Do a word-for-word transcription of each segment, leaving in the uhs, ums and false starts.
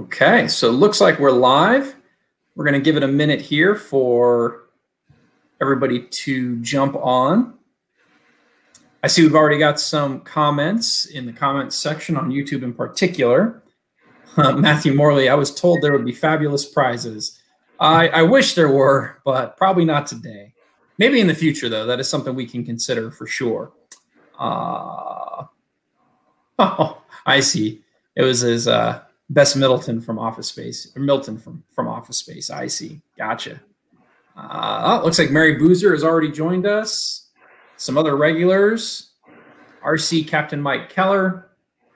Okay, so it looks like we're live. We're going to give it a minute here for everybody to jump on. I see we've already got some comments in the comments section on YouTube in particular. Uh, Matthew Morley, I was told there would be fabulous prizes. I, I wish there were, but probably not today. Maybe in the future, though. That is something we can consider for sure. Uh, oh, I see. It was his uh, Bess Middleton from Office Space, or Milton from, from Office Space. I see. Gotcha. Uh, oh, looks like Mary Boozer has already joined us. Some other regulars. R C Captain Mike Keller.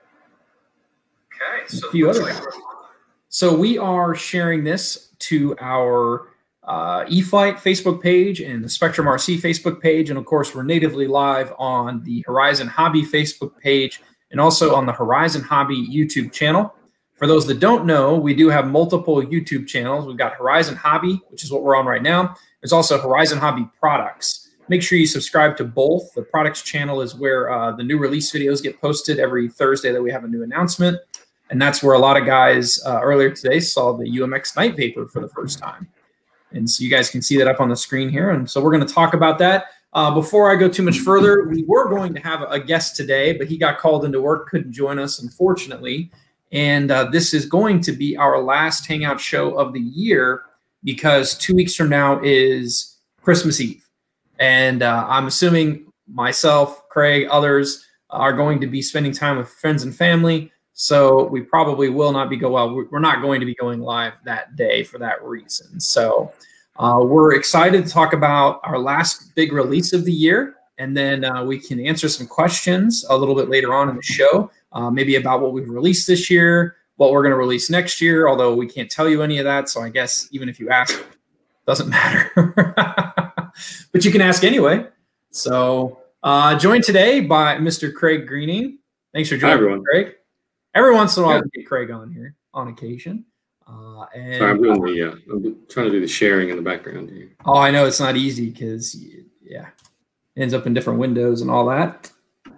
Okay, so a few other. Like so we are sharing this to our uh, E-flite Facebook page and the Spektrum R C Facebook page, and of course we're natively live on the Horizon Hobby Facebook page and also on the Horizon Hobby YouTube channel. For those that don't know, we do have multiple YouTube channels. We've got Horizon Hobby, which is what we're on right now. There's also Horizon Hobby Products. Make sure you subscribe to both. The products channel is where uh, the new release videos get posted every Thursday that we have a new announcement. And that's where a lot of guys uh, earlier today saw the U M X Night Vapor for the first time. And so you guys can see that up on the screen here. And so we're going to talk about that. Uh, before I go too much further, we were going to have a guest today, but he got called into work, couldn't join us, unfortunately. And uh, this is going to be our last Hangout show of the year because two weeks from now is Christmas Eve. And uh, I'm assuming myself, Craig, others are going to be spending time with friends and family. So we probably will not be go well. We're not going to be going live that day for that reason. So uh, we're excited to talk about our last big release of the year, and then uh, we can answer some questions a little bit later on in the show, uh, maybe about what we've released this year, what we're going to release next year. Although we can't tell you any of that, so I guess even if you ask, it doesn't matter. But you can ask anyway. So uh, joined today by Mister Craig Greening. Thanks for joining, Hi, everyone. Craig. Every once in a while, yeah. we get Craig on here on occasion. Uh, and, Sorry, I'm doing the. Uh, I'm trying to do the sharing in the background here. Oh, I know it's not easy because, yeah, it ends up in different windows and all that.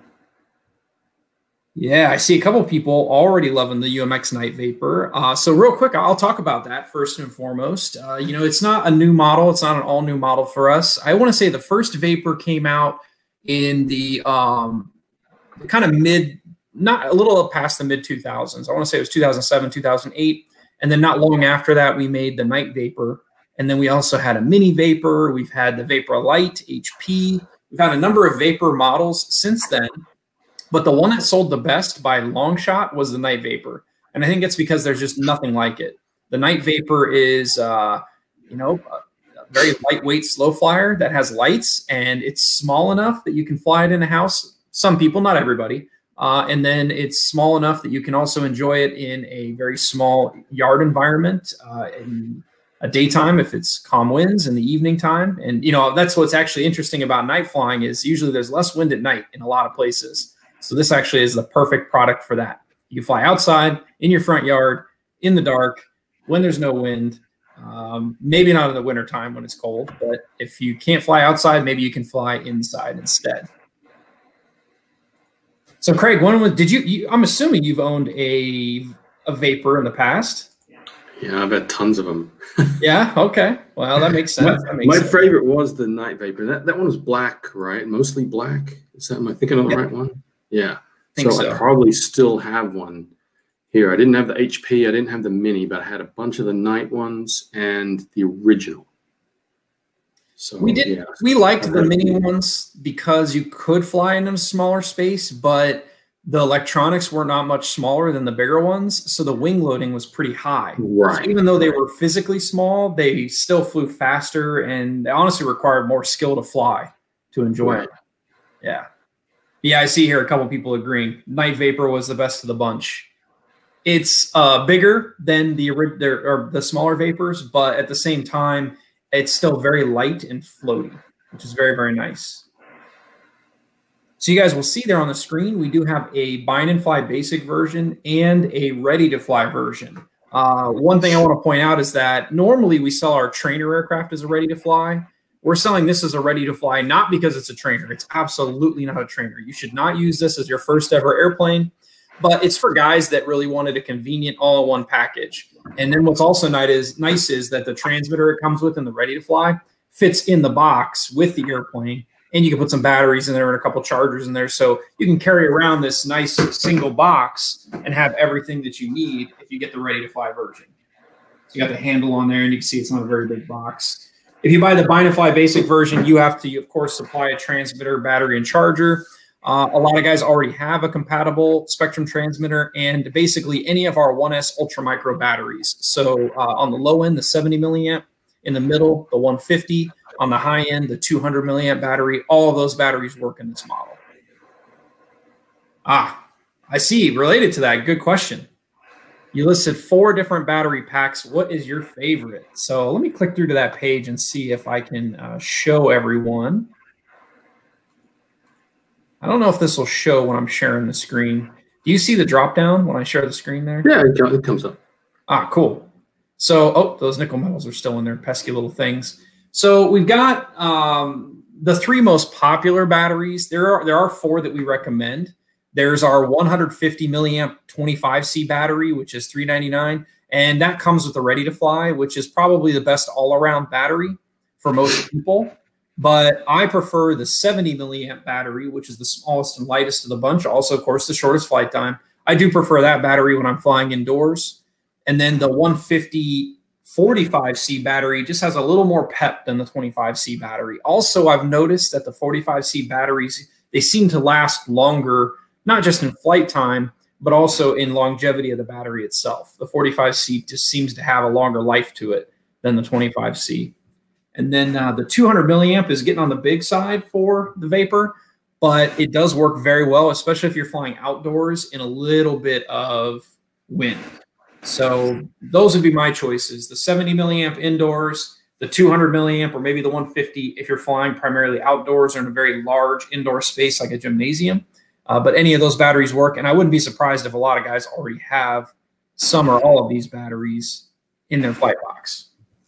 Yeah, I see a couple of people already loving the U M X Night Vapor. Uh, so real quick, I'll talk about that first and foremost. Uh, you know, it's not a new model. It's not an all new model for us. I want to say the first Vapor came out in the um, kind of mid. Not a little past the mid two thousands. I want to say it was two thousand seven, two thousand eight. And then not long after that, we made the Night Vapor. And then we also had a Mini Vapor. We've had the Vapor Lite, H P. We've had a number of Vapor models since then. But the one that sold the best by a long shot was the Night Vapor. And I think it's because there's just nothing like it. The Night Vapor is, uh, you know, a very lightweight slow flyer that has lights. And it's small enough that you can fly it in a house. Some people, not everybody. Uh, and then it's small enough that you can also enjoy it in a very small yard environment uh, in a daytime if it's calm winds, in the evening time. And, you know, that's what's actually interesting about night flying is usually there's less wind at night in a lot of places. So this actually is the perfect product for that. You can fly outside, in your front yard, in the dark, when there's no wind. Um, maybe not in the wintertime when it's cold, but if you can't fly outside, maybe you can fly inside instead. So, Craig, when did you, you? I'm assuming you've owned a a Vapor in the past. Yeah, I've had tons of them. Yeah. Okay. Well, that makes sense. my that makes my sense. favorite was the Night Vapor. That that one was black, right? Mostly black. Is that? Am I thinking of the yeah. right one? Yeah. I think so, so I probably still have one here. I didn't have the H P. I didn't have the Mini, but I had a bunch of the Night ones and the original. So we did. Yeah. We liked the Mini ones because you could fly in a smaller space, but the electronics were not much smaller than the bigger ones, so the wing loading was pretty high. Right. So even though they were physically small, they still flew faster, and they honestly required more skill to fly to enjoy right. it. Yeah. Yeah, I see here a couple people agreeing. Night Vapor was the best of the bunch. It's uh, bigger than the or the smaller Vapors, but at the same time, it's still very light and floaty, which is very, very nice. So you guys will see there on the screen, we do have a bind and fly basic version and a ready to fly version. Uh, one thing I want to point out is that normally we sell our trainer aircraft as a ready to fly. We're selling this as a ready to fly, not because it's a trainer. It's absolutely not a trainer. You should not use this as your first ever airplane. but it's for guys that really wanted a convenient all-in-one package. And then what's also nice is, nice is that the transmitter it comes with and the ready to fly fits in the box with the airplane, and you can put some batteries in there and a couple chargers in there, so you can carry around this nice single box and have everything that you need if you get the ready to fly version. So you got the handle on there, and you can see it's not a very big box. If you buy the Buy and Fly basic version, you have to, of course, supply a transmitter, battery, and charger. Uh, a lot of guys already have a compatible Spektrum transmitter and basically any of our one S ultra micro batteries. So uh, on the low end, the seventy milliamp, in the middle, the one fifty, on the high end, the two hundred milliamp battery. All of those batteries work in this model. Ah, I see. Related to that, good question. You listed four different battery packs. What is your favorite? So let me click through to that page and see if I can uh, show everyone. I don't know if this will show when I'm sharing the screen. Do you see the drop down when I share the screen there? Yeah, it comes up. Ah, cool. So, oh, those nickel metals are still in there, pesky little things. So we've got um, the three most popular batteries. There are there are four that we recommend. There's our one hundred fifty milliamp twenty-five C battery, which is three ninety-nine, and that comes with the ready to fly, which is probably the best all-around battery for most people. But I prefer the seventy milliamp battery, which is the smallest and lightest of the bunch. Also, of course, the shortest flight time. I do prefer that battery when I'm flying indoors. And then the one fifty forty-five C battery just has a little more pep than the twenty-five C battery. Also, I've noticed that the forty-five C batteries, they seem to last longer, not just in flight time, but also in longevity of the battery itself. The forty-five C just seems to have a longer life to it than the twenty-five C. And then uh, the two hundred milliamp is getting on the big side for the Vapor, but it does work very well, especially if you're flying outdoors in a little bit of wind. So those would be my choices. The seventy milliamp indoors, the two hundred milliamp, or maybe the one fifty if you're flying primarily outdoors or in a very large indoor space like a gymnasium. Uh, but any of those batteries work, and I wouldn't be surprised if a lot of guys already have some or all of these batteries in their flight box.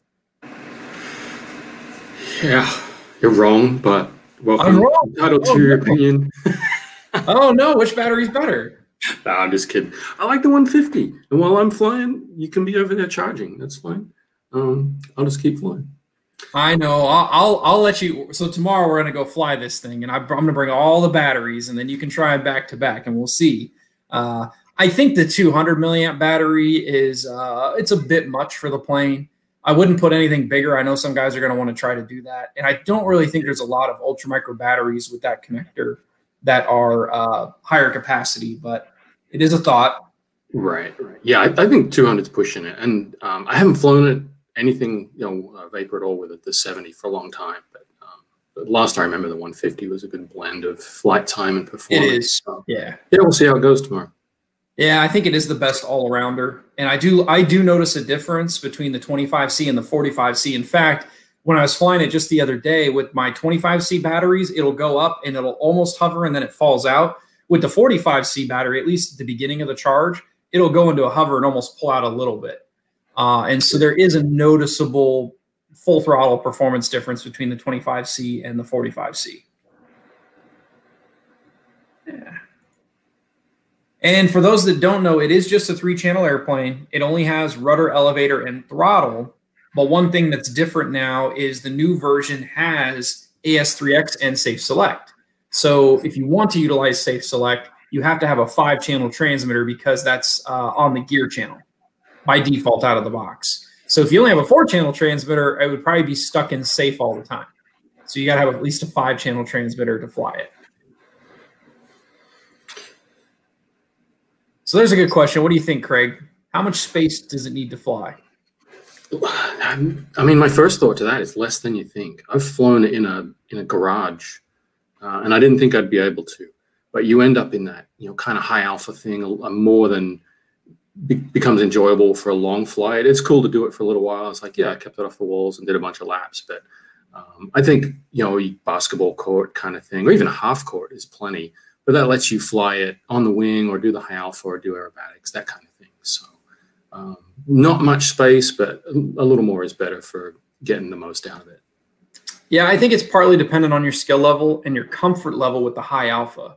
Yeah, you're wrong, but welcome. I'm wrong. Entitled oh, to your no. opinion. Oh, no, which battery's better? No, I'm just kidding. I like the one fifty, and while I'm flying, you can be over there charging. That's fine. Um, I'll just keep flying. I know. I'll, I'll I'll let you. So tomorrow we're gonna go fly this thing, and I, I'm gonna bring all the batteries, and then you can try them back to back, and we'll see. Uh, I think the two hundred milliamp battery is uh, it's a bit much for the plane. I wouldn't put anything bigger. I know some guys are going to want to try to do that, and I don't really think there's a lot of ultra micro batteries with that connector that are uh, higher capacity, but it is a thought. Right, right. Yeah, I, I think two hundred's pushing it, and um, I haven't flown it anything, you know, uh, Vapor at all with it, the seventy for a long time. But, um, but last I remember, the one fifty was a good blend of flight time and performance. It is, so, yeah. Yeah, we'll see how it goes tomorrow. Yeah, I think it is the best all-arounder. And I do I do notice a difference between the twenty-five C and the forty-five C. In fact, when I was flying it just the other day with my twenty-five C batteries, it'll go up and it'll almost hover and then it falls out. With the forty-five C battery, at least at the beginning of the charge, it'll go into a hover and almost pull out a little bit. Uh, and so there is a noticeable full throttle performance difference between the twenty-five C and the forty-five C. Yeah. And for those that don't know, it is just a three-channel airplane. It only has rudder, elevator, and throttle. But one thing that's different now is the new version has A S three X and Safe Select. So if you want to utilize Safe Select, you have to have a five-channel transmitter because that's uh, on the gear channel by default out of the box. So if you only have a four-channel transmitter, it would probably be stuck in safe all the time. So you got to have at least a five-channel transmitter to fly it. So there's a good question. What do you think, Craig? How much space does it need to fly? I mean, my first thought to that is less than you think. I've flown in a in a garage, uh, and I didn't think I'd be able to. But you end up in that, you know, kind of high alpha thing, a, a more than be, becomes enjoyable for a long flight. It's cool to do it for a little while. It's like, yeah, I kept it off the walls and did a bunch of laps. But um, I think, you know, basketball court kind of thing, or even a half court is plenty. But that lets you fly it on the wing or do the high alpha or do aerobatics, that kind of thing. So um, not much space, but a, a little more is better for getting the most out of it. Yeah, I think it's partly dependent on your skill level and your comfort level with the high alpha.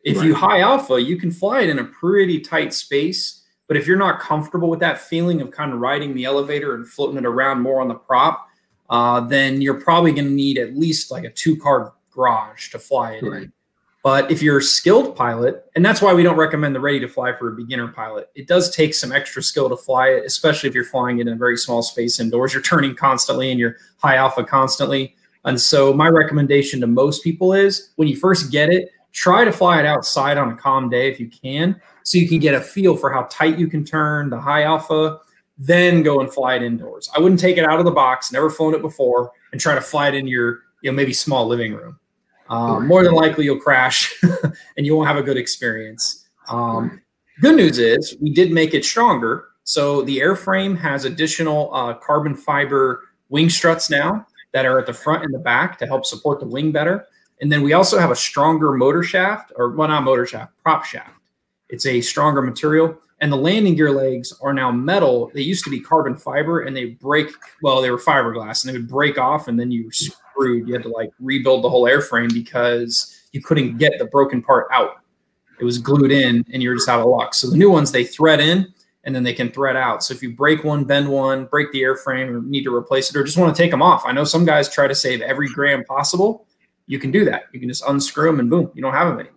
If Right. you high alpha, you can fly it in a pretty tight space. But if you're not comfortable with that feeling of kind of riding the elevator and floating it around more on the prop, uh, then you're probably going to need at least like a two-car garage to fly it Right. in. But if you're a skilled pilot, and that's why we don't recommend the ready to fly for a beginner pilot, it does take some extra skill to fly it, especially if you're flying it in a very small space indoors. You're turning constantly and you're high alpha constantly. And so my recommendation to most people is when you first get it, try to fly it outside on a calm day if you can, so you can get a feel for how tight you can turn, the high alpha, then go and fly it indoors. I wouldn't take it out of the box, never flown it before, and try to fly it in your, you know, maybe small living room. Um, more than likely you'll crash and you won't have a good experience. Um, good news is we did make it stronger. So the airframe has additional uh, carbon fiber wing struts now that are at the front and the back to help support the wing better. And then we also have a stronger motor shaft, or well, not motor shaft, prop shaft. It's a stronger material. And the landing gear legs are now metal. They used to be carbon fiber and they break, well, they were fiberglass and they would break off and then you were screwed. You had to like rebuild the whole airframe because you couldn't get the broken part out. It was glued in and you're just out of luck. So the new ones, they thread in and then they can thread out. So if you break one, bend one, break the airframe or need to replace it or just want to take them off. I know some guys try to save every gram possible. You can do that. You can just unscrew them and boom, you don't have them anymore.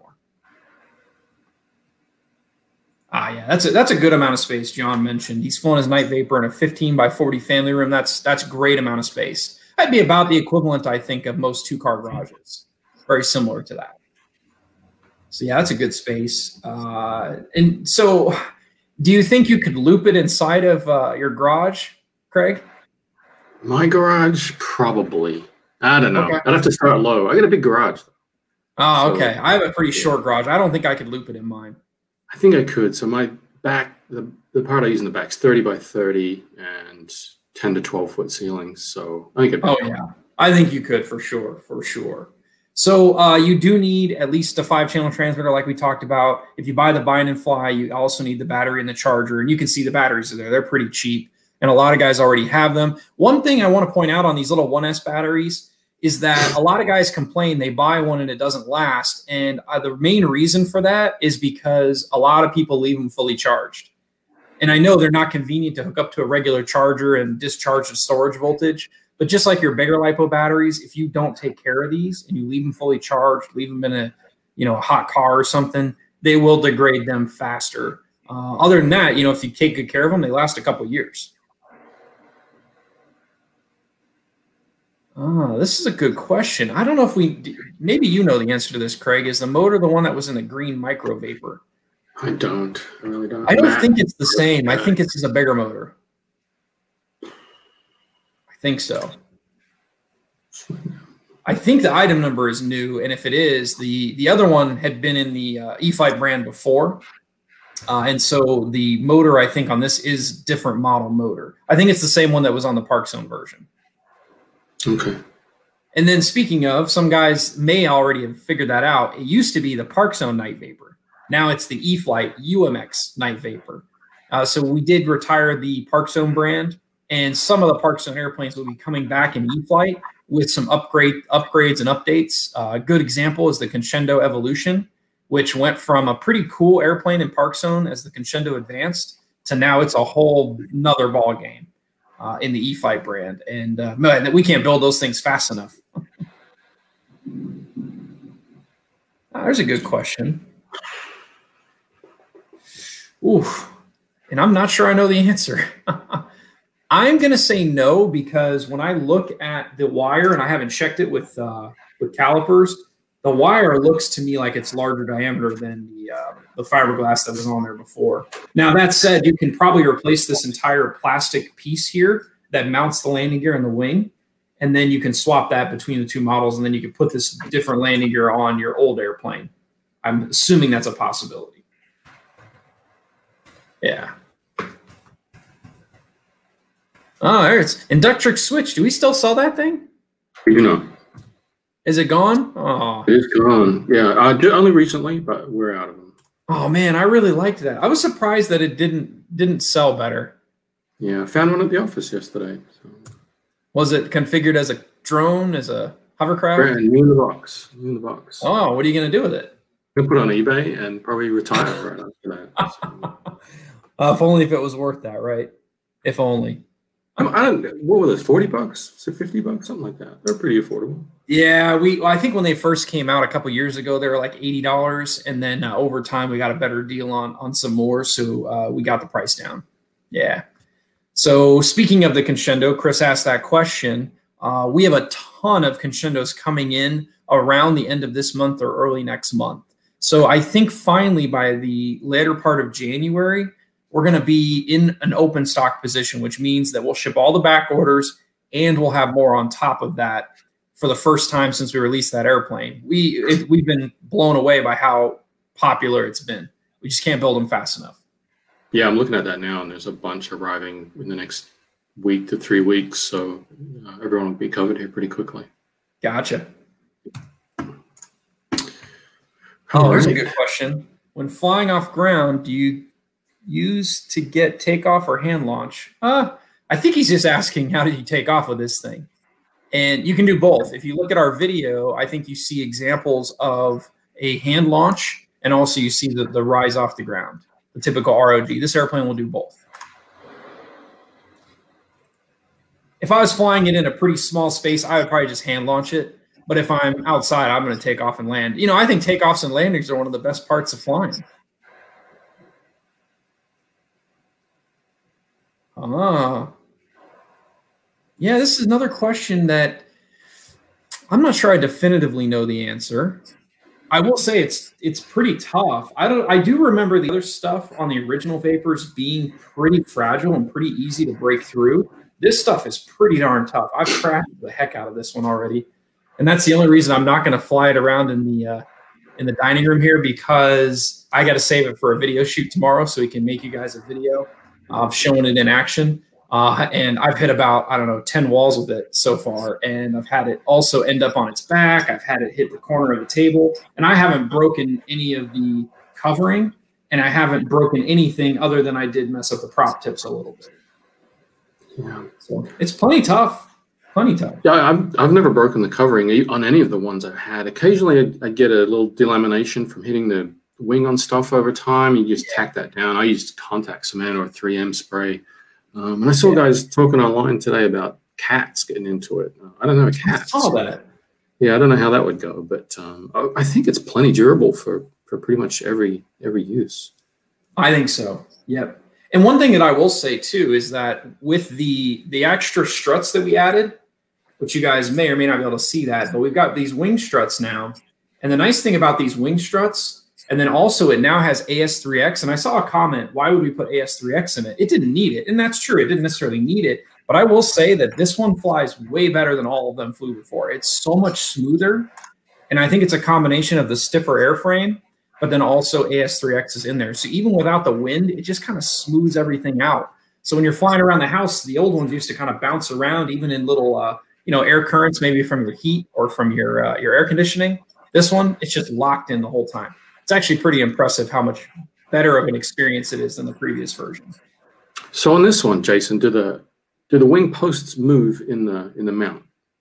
Ah, yeah, that's a, that's a good amount of space John mentioned. He's flown his Night Vapor in a fifteen by forty family room. That's that's a great amount of space. That'd be about the equivalent, I think, of most two-car garages. Very similar to that. So, yeah, that's a good space. Uh, and so do you think you could loop it inside of uh, your garage, Craig? My garage, probably. I don't know. Okay. I'd have to start low. I got a big garage. Oh, So, okay. I have a pretty yeah. short garage. I don't think I could loop it in mine. I think I could. So my back, the, the part I use in the back is thirty by thirty and ten to twelve foot ceilings. So I think it'd be Oh, yeah. I think you could for sure, for sure. So uh, you do need at least a five-channel transmitter like we talked about. If you buy the bind and fly, you also need the battery and the charger. And you can see the batteries are there. They're pretty cheap. And a lot of guys already have them. One thing I want to point out on these little one S batteries is that a lot of guys complain they buy one and it doesn't last. And uh, the main reason for that is because a lot of people leave them fully charged. And I know they're not convenient to hook up to a regular charger and discharge the storage voltage. But just like your bigger LiPo batteries, if you don't take care of these and you leave them fully charged, leave them in a, you know, a hot car or something, they will degrade them faster. Uh, other than that, you know, if you take good care of them, they last a couple years. Oh, this is a good question. I don't know if we, maybe you know the answer to this, Craig. Is the motor the one that was in the green micro vapor? I don't. I really don't. I don't Matt, think it's the same. I think it's just a bigger motor. I think so. I think the item number is new, and if it is, the the other one had been in the uh, E-flite brand before, uh, and so the motor I think on this is different model motor. I think it's the same one that was on the Park Zone version. Okay. And then speaking of, some guys may already have figured that out. It used to be the Park Zone Night Vapor. Now it's the E-flite U M X Night Vapor. Uh, so we did retire the Park Zone brand, and some of the Park Zone airplanes will be coming back in E-flite with some upgrade upgrades and updates. Uh, a good example is the Crescendo Evolution, which went from a pretty cool airplane in Park Zone as the Crescendo Advanced to now it's a whole nother ball game. Uh, in the E-flite brand, and uh, man, we can't build those things fast enough. uh, there's a good question. Oof, and I'm not sure I know the answer. I'm gonna say no because when I look at the wire, and I haven't checked it with uh, with calipers, the wire looks to me like it's larger diameter than the uh, the fiberglass that was on there before. Now, that said, you can probably replace this entire plastic piece here that mounts the landing gear and the wing, and then you can swap that between the two models, and then you can put this different landing gear on your old airplane. I'm assuming that's a possibility. Yeah. Oh, there it's Inductrix switch. Do we still sell that thing? You know. Is it gone? Oh, It's gone. Yeah, uh, only recently, but we're out of them. oh man, I really liked that. I was surprised that it didn't didn't sell better. Yeah, I found one at the office yesterday. So. Was it configured as a drone, as a hovercraft? Brand new in the box. New in the box. Oh, what are you gonna do with it? I'll put it on eBay and probably retire right after that. So. Uh, if only if it was worth that, right? If only. I don't. What was it? Forty bucks? So fifty bucks, something like that. They're pretty affordable. Yeah, we. Well, I think when they first came out a couple years ago, they were like eighty dollars, and then uh, over time we got a better deal on on some more, so uh, we got the price down. Yeah. So speaking of the Crescendo, Chris asked that question. Uh, we have a ton of Crescendos coming in around the end of this month or early next month. So I think finally by the later part of January, we're going to be in an open stock position, which means that we'll ship all the back orders and we'll have more on top of that for the first time since we released that airplane. We, it, we've been blown away by how popular it's been. We just can't build them fast enough. Yeah, I'm looking at that now, and there's a bunch arriving in the next week to three weeks. So uh, everyone will be covered here pretty quickly. Gotcha. Oh, there's a good question. When flying off ground, do you use to get takeoff or hand launch? Uh, I think he's just asking, how did you take off with this thing? And you can do both. If you look at our video, I think you see examples of a hand launch, and also you see the, the rise off the ground, the typical R O G. This airplane will do both. If I was flying it in a pretty small space, I would probably just hand launch it. But if I'm outside, I'm going to take off and land. You know, I think takeoffs and landings are one of the best parts of flying. Ah. Yeah, this is another question that I'm not sure I definitively know the answer. I will say it's it's pretty tough. I don't I do remember the other stuff on the original Vapors being pretty fragile and pretty easy to break through. This stuff is pretty darn tough. I've cracked the heck out of this one already. And that's the only reason I'm not going to fly it around in the uh, in the dining room here, because I got to save it for a video shoot tomorrow so we can make you guys a video of showing it in action. Uh, and I've hit about, I don't know, ten walls with it so far. And I've had it also end up on its back. I've had it hit the corner of the table. And I haven't broken any of the covering. And I haven't broken anything other than I did mess up the prop tips a little bit. Yeah. So it's plenty tough. Plenty tough. Yeah, I've, I've never broken the covering on any of the ones I've had. Occasionally I, I get a little delamination from hitting the wing on stuff over time. You just yeah. tack that down. I used contact cement or three M spray. Um, and I saw yeah. guys talking online today about cats getting into it. Uh, I don't know, cats. I saw that. Yeah, I don't know how that would go, but um, I, I think it's plenty durable for, for pretty much every every use. I think so. Yep. And one thing that I will say too is that with the the extra struts that we added, which you guys may or may not be able to see that, but we've got these wing struts now. And the nice thing about these wing struts, and then also it now has A S three X. And I saw a comment, why would we put A S three X in it? It didn't need it. And that's true. It didn't necessarily need it. But I will say that this one flies way better than all of them flew before. It's so much smoother. And I think it's a combination of the stiffer airframe, but then also A S three X is in there. So even without the wind, it just kind of smooths everything out. So when you're flying around the house, the old ones used to kind of bounce around even in little uh, you know, air currents, maybe from your heat or from your uh, your air conditioning. This one, it's just locked in the whole time. It's actually pretty impressive how much better of an experience it is than the previous version. So on this one, Jason, do the do the wing posts move in the in the mount?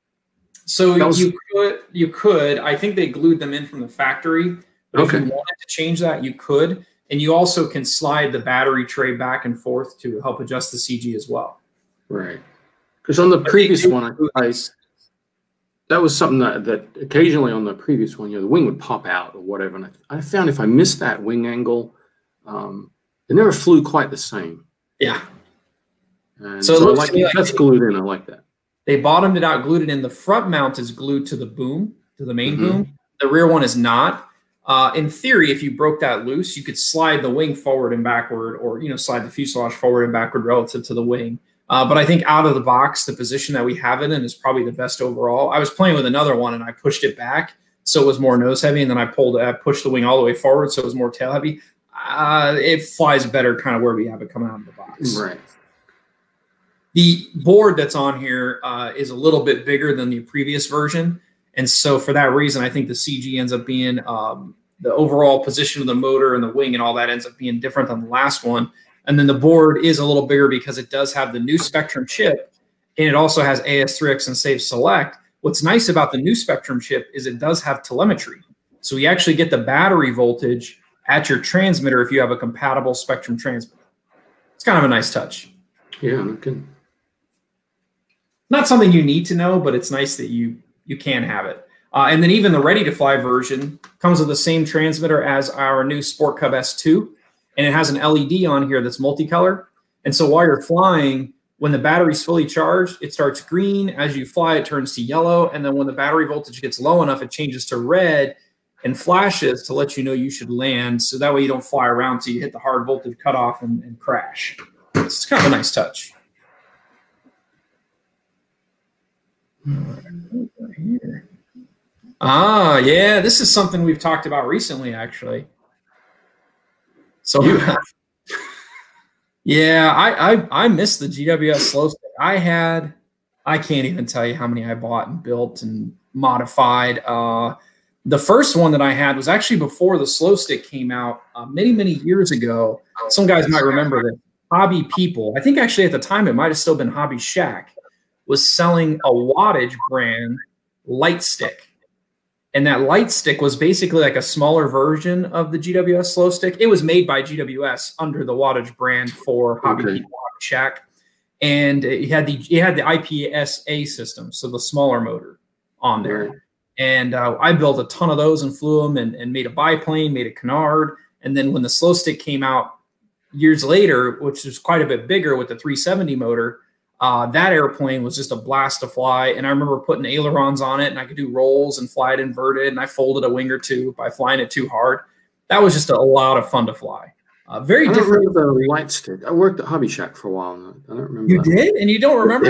So was, you could you could. I think they glued them in from the factory. But okay. If you wanted to change that, you could, and you also can slide the battery tray back and forth to help adjust the C G as well. Right. Because on the previous one, I, I, that was something that, that occasionally on the previous one, you know, the wing would pop out or whatever. And I, I found if I missed that wing angle, um, it never flew quite the same. Yeah. And so, so I like, like that's glued in. I like that. They bottomed it out, glued it in. The front mount is glued to the boom, to the main mm-hmm. boom. The rear one is not. Uh, in theory, if you broke that loose, you could slide the wing forward and backward, or, you know, slide the fuselage forward and backward relative to the wing. Uh, but I think out of the box, the position that we have it in is probably the best overall. I was playing with another one and I pushed it back so it was more nose heavy, and then I pulled, I pushed the wing all the way forward so it was more tail heavy. Uh, it flies better kind of where we have it coming out of the box. Right. The board that's on here uh, is a little bit bigger than the previous version, and so for that reason, I think the C G ends up being um, the overall position of the motor and the wing and all that ends up being different than the last one. And then the board is a little bigger because it does have the new Spektrum chip, and it also has A S three X and Save Select. What's nice about the new Spektrum chip is it does have telemetry. So you actually get the battery voltage at your transmitter if you have a compatible Spektrum transmitter. It's kind of a nice touch. Yeah, I'm good. Not something you need to know, but it's nice that you you can have it. Uh, and then even the ready-to-fly version comes with the same transmitter as our new Sport Cub S two, and it has an L E D on here that's multicolor. And so while you're flying, when the battery's fully charged, it starts green. As you fly, it turns to yellow. And then when the battery voltage gets low enough, it changes to red and flashes to let you know you should land. So that way you don't fly around till you hit the hard voltage cutoff and, and crash. It's kind of a nice touch. Here. Ah, yeah, this is something we've talked about recently, actually. So, yeah, I, I I miss the G W S slow stick. I had, I can't even tell you how many I bought and built and modified. Uh, the first one that I had was actually before the slow stick came out uh, many, many years ago. Some guys might remember that Hobby People, I think actually at the time it might have still been Hobby Shack, was selling a wattage brand light stick. And that light stick was basically like a smaller version of the G W S slow stick. It was made by G W S under the wattage brand for Hobby Okay. People, Hobby Shack. And it had the it had the I P S A system, so the smaller motor on there. Right. And uh, I built a ton of those and flew them and, and made a biplane, made a canard. And then when the slow stick came out years later, which was quite a bit bigger with the three seventy motor, Uh, that airplane was just a blast to fly. And I remember putting ailerons on it, and I could do rolls and fly it inverted, and I folded a wing or two by flying it too hard. That was just a lot of fun to fly. Uh, very I different. don't remember the light stick. I worked at Hobby Shack for a while. And I don't remember. You that. did? And you don't remember?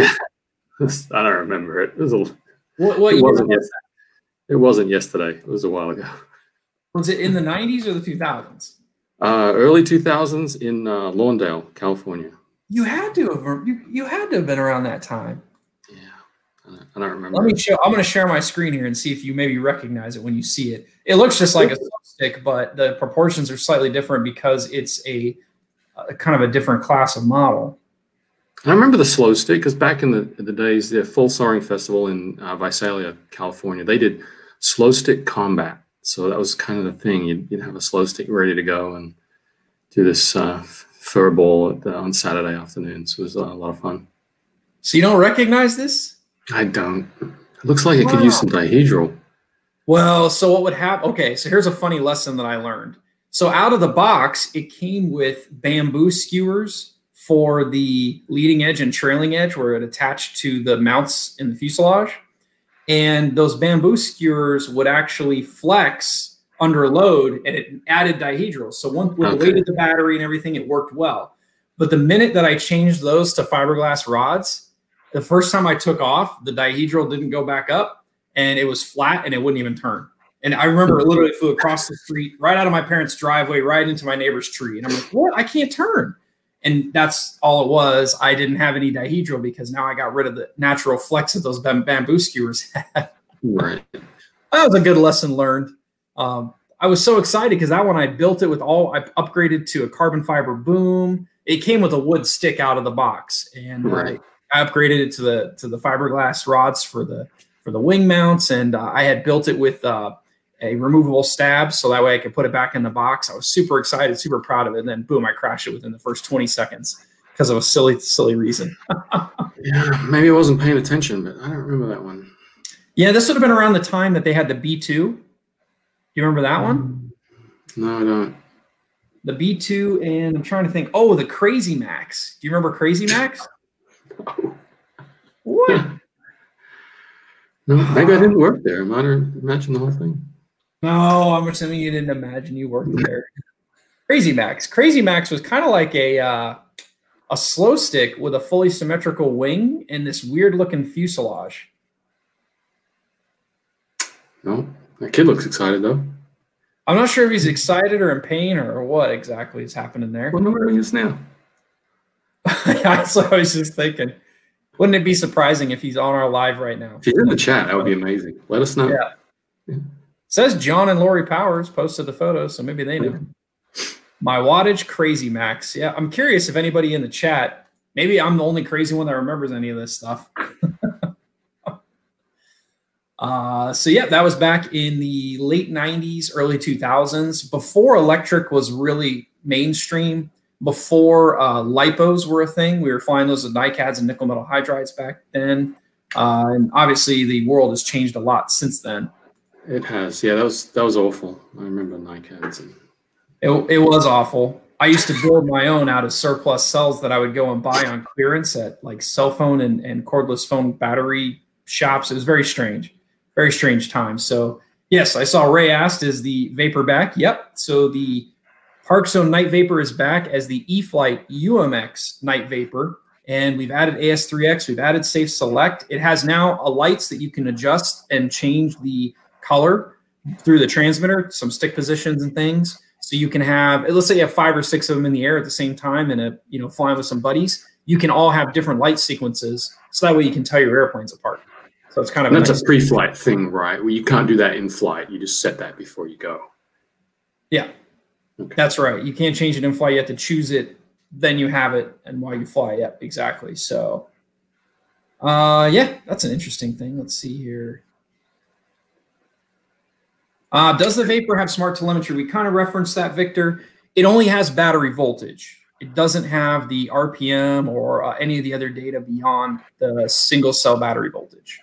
I don't remember it. It was a. What, what it year wasn't was yes, It wasn't yesterday. It was a while ago. Was it in the nineties or the two thousands? Uh, early two thousands in uh, Lawndale, California. You had to have you, you had to have been around that time. Yeah, I don't, I don't remember. Let me show. I'm going to share my screen here and see if you maybe recognize it when you see it. It looks just like a stick, but the proportions are slightly different because it's a, a kind of a different class of model. I remember the slow stick because back in the the days, the Full Soaring Festival in uh, Visalia, California, they did slow stick combat. So that was kind of the thing. You'd, you'd have a slow stick ready to go and do this uh, fur ball at the, on Saturday afternoons. It was uh, a lot of fun. So you don't recognize this? I don't. It looks like it Wow. could use some dihedral. Well, so what would happen? Okay, so here's a funny lesson that I learned. So out of the box, it came with bamboo skewers for the leading edge and trailing edge where it attached to the mounts in the fuselage. And those bamboo skewers would actually flex under load, and it added dihedral. So once with the Okay. weight of the battery and everything, it worked well. But the minute that I changed those to fiberglass rods, the first time I took off, the dihedral didn't go back up, and it was flat, and it wouldn't even turn. And I remember it literally flew across the street, right out of my parents' driveway, right into my neighbor's tree. And I'm like, what? I can't turn. And that's all it was. I didn't have any dihedral because now I got rid of the natural flex that those bam bamboo skewers had. Right. That was a good lesson learned. Um, I was so excited because that one I built it with all, I upgraded to a carbon fiber boom. It came with a wood stick out of the box, and Right. I, I upgraded it to the to the fiberglass rods for the for the wing mounts, and uh, I had built it with uh, a removable stab, so that way I could put it back in the box. I was super excited, super proud of it, and then boom, I crashed it within the first twenty seconds because of a silly, silly reason. Yeah, maybe I wasn't paying attention, but I don't remember that one. Yeah, this would have been around the time that they had the B two. Do you remember that one? No, I don't. The B two, and I'm trying to think. Oh, the Crazy Max. Do you remember Crazy Max? No. What? No, maybe I didn't work there. I might have imagined the whole thing. No, I'm assuming you didn't imagine you worked there. Crazy Max. Crazy Max was kind of like a uh, a slow stick with a fully symmetrical wing and this weird looking fuselage. No, that kid looks excited though. I'm not sure if he's excited or in pain or what exactly is happening there. Wonder where he is now. That's what I was just thinking. Wouldn't it be surprising if he's on our live right now? If he's in the chat, that would be amazing. Let us know. Yeah. Yeah. Says John and Lori Powers posted the photo, so maybe they know. My wattage Crazy Max. Yeah, I'm curious if anybody in the chat, maybe I'm the only crazy one that remembers any of this stuff. Uh, so yeah, that was back in the late nineties, early two thousands, before electric was really mainstream, before uh, lipos were a thing. We were flying those with NiCads and nickel metal hydrides back then. Uh, and obviously the world has changed a lot since then. It has. Yeah, that was that was awful. I remember NiCads. And... It, it was awful. I used to build my own out of surplus cells that I would go and buy on clearance at like cell phone and, and cordless phone battery shops. It was very strange. Very strange time. So yes, I saw Ray asked, is the Vapor back? Yep. So the Park Zone Night Vapor is back as the E-flite U M X Night Vapor. And we've added A S three X. We've added Safe Select. It has now a lights that you can adjust and change the color through the transmitter, some stick positions and things. So you can have, let's say you have five or six of them in the air at the same time and a, you know, flying with some buddies. You can all have different light sequences. So that way you can tell your airplanes apart. So it's kind of that's a, nice a pre-flight thing, right? Well, you can't do that in flight. You just set that before you go. Yeah, okay. That's right. You can't change it in flight. You have to choose it, then you have it, and while you fly. Yep, exactly. So, uh, yeah, that's an interesting thing. Let's see here. Uh, does the Vapor have smart telemetry? We kind of referenced that, Victor. It only has battery voltage. It doesn't have the R P M or uh, any of the other data beyond the single cell battery voltage.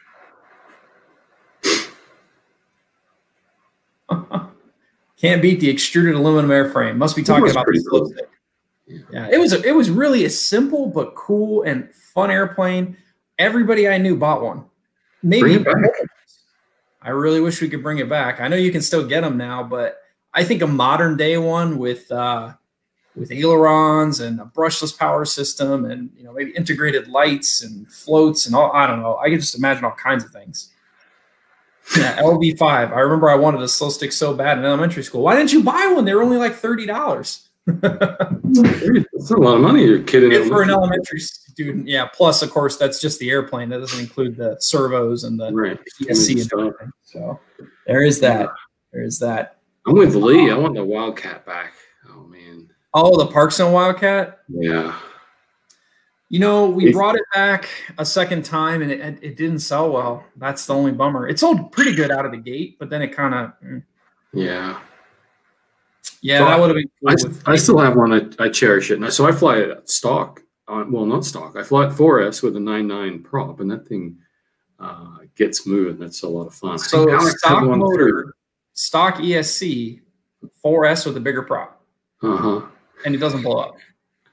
Can't beat the extruded aluminum airframe. Must be talking about the slow stick. Yeah. yeah, it was a, it was really a simple but cool and fun airplane. Everybody I knew bought one. Maybe I really wish we could bring it back. I know you can still get them now, but I think a modern day one with uh, with ailerons and a brushless power system and you know maybe integrated lights and floats and all. I don't know. I can just imagine all kinds of things. Yeah, L V five. I remember I wanted a slow stick so bad in elementary school. Why didn't you buy one? They were only like thirty dollars. That's a lot of money. You're kidding. Yeah, for an elementary student, yeah. Plus, of course, that's just the airplane. That doesn't include the servos and the right. P S C and everything. So there is that. There is that. I'm with Lee. I want the Wildcat back. Oh man. Oh, the Park Zone Wildcat. Yeah. You know, we brought it back a second time, and it, it didn't sell well. That's the only bummer. It sold pretty good out of the gate, but then it kind of mm. yeah. Yeah, so that would have been cool. I, I still have one. I, I cherish it. And so I fly it stock. On, well, not stock. I fly it four S with a nine nine prop, and that thing uh, gets moving. That's a lot of fun. So stock motor, stock E S C, four S with a bigger prop. Uh-huh. And it doesn't blow up.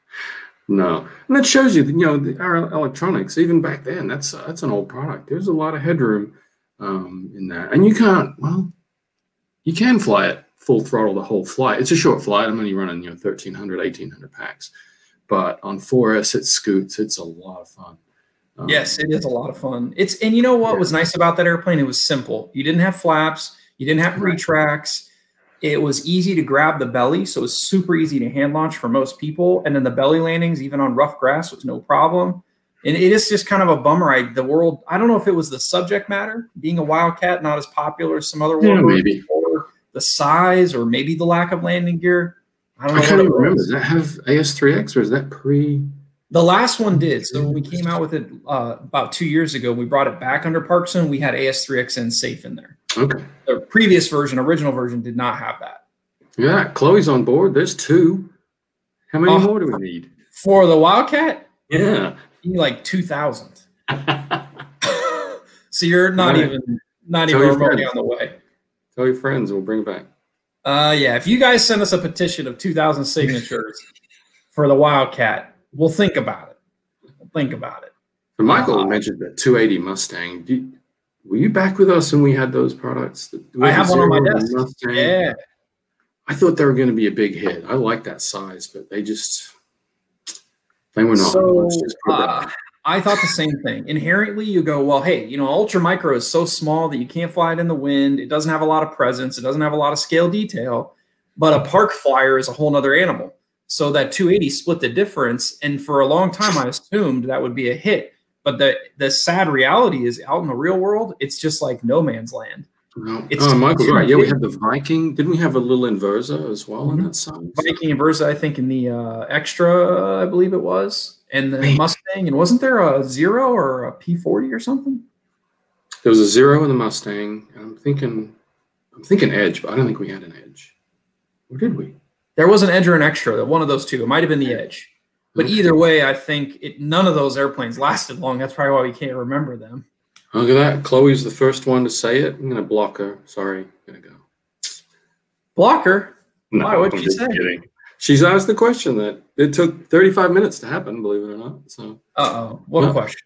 No. And that shows you, you know, the, our electronics, even back then, that's uh, that's an old product. There's a lot of headroom um, in that. And you can't, well, you can fly it full throttle the whole flight. It's a short flight. I'm only running, you know, thirteen hundred, eighteen hundred packs. But on four S, it scoots. It's a lot of fun. Um, yes, it is a lot of fun. It's And you know what yeah. was nice about that airplane? It was simple. You didn't have flaps. You didn't have pre-tracks. It was easy to grab the belly, so it was super easy to hand launch for most people. And then the belly landings, even on rough grass, was no problem. And it is just kind of a bummer. I, the world, I don't know if it was the subject matter, being a Wildcat, not as popular as some other yeah, world, maybe. or the size, or maybe the lack of landing gear. I don't know. I can't even remember. Does that have A S three X, or is that pre? The last one did. So when we came out with it uh, about two years ago, we brought it back under Park Zone. We had A S three X N safe in there. Okay. The previous version, original version, did not have that. Yeah, Chloe's on board. There's two. How many uh, more do we need? For the Wildcat? Yeah. You need like two thousand. So you're not right. even not Tell even remotely on the way. Tell your friends. We'll bring it back. Uh, yeah, if you guys send us a petition of two thousand signatures for the Wildcat, we'll think about it. We'll think about it. So Michael uh, mentioned the two eighty Mustang. Do, were you back with us when we had those products? I have one on my desk. Mustang? Yeah. I thought they were going to be a big hit. I like that size, but they just they were not. So uh, I thought the same thing. Inherently, you go, well, hey, you know, ultra micro is so small that you can't fly it in the wind. It doesn't have a lot of presence. It doesn't have a lot of scale detail. But a park flyer is a whole nother animal. So that two eighty split the difference. And for a long time, I assumed that would be a hit. But the the sad reality is, out in the real world, it's just like no man's land. No. It's oh, Michael's right. Yeah, we had the Viking. Didn't we have a little Inversa as well mm-hmm. on that side? Viking Inversa, I think, in the uh, Extra, I believe it was, and the Man. Mustang. And wasn't there a Zero or a P forty or something? There was a zero in the Mustang, and I'm thinking, I'm thinking Edge, but I don't think we had an Edge. Or did we? There was an Edge or an Extra. One of those two. It might have been the Edge. But okay. Either way, I think it, none of those airplanes lasted long. That's probably why we can't remember them. Look at that. Chloe's the first one to say it. I'm going to block her. Sorry. I'm going to go. Block her? No, why? What did she say? Kidding. She's asked the question that it took thirty-five minutes to happen, believe it or not. So. Uh-oh. What well, question?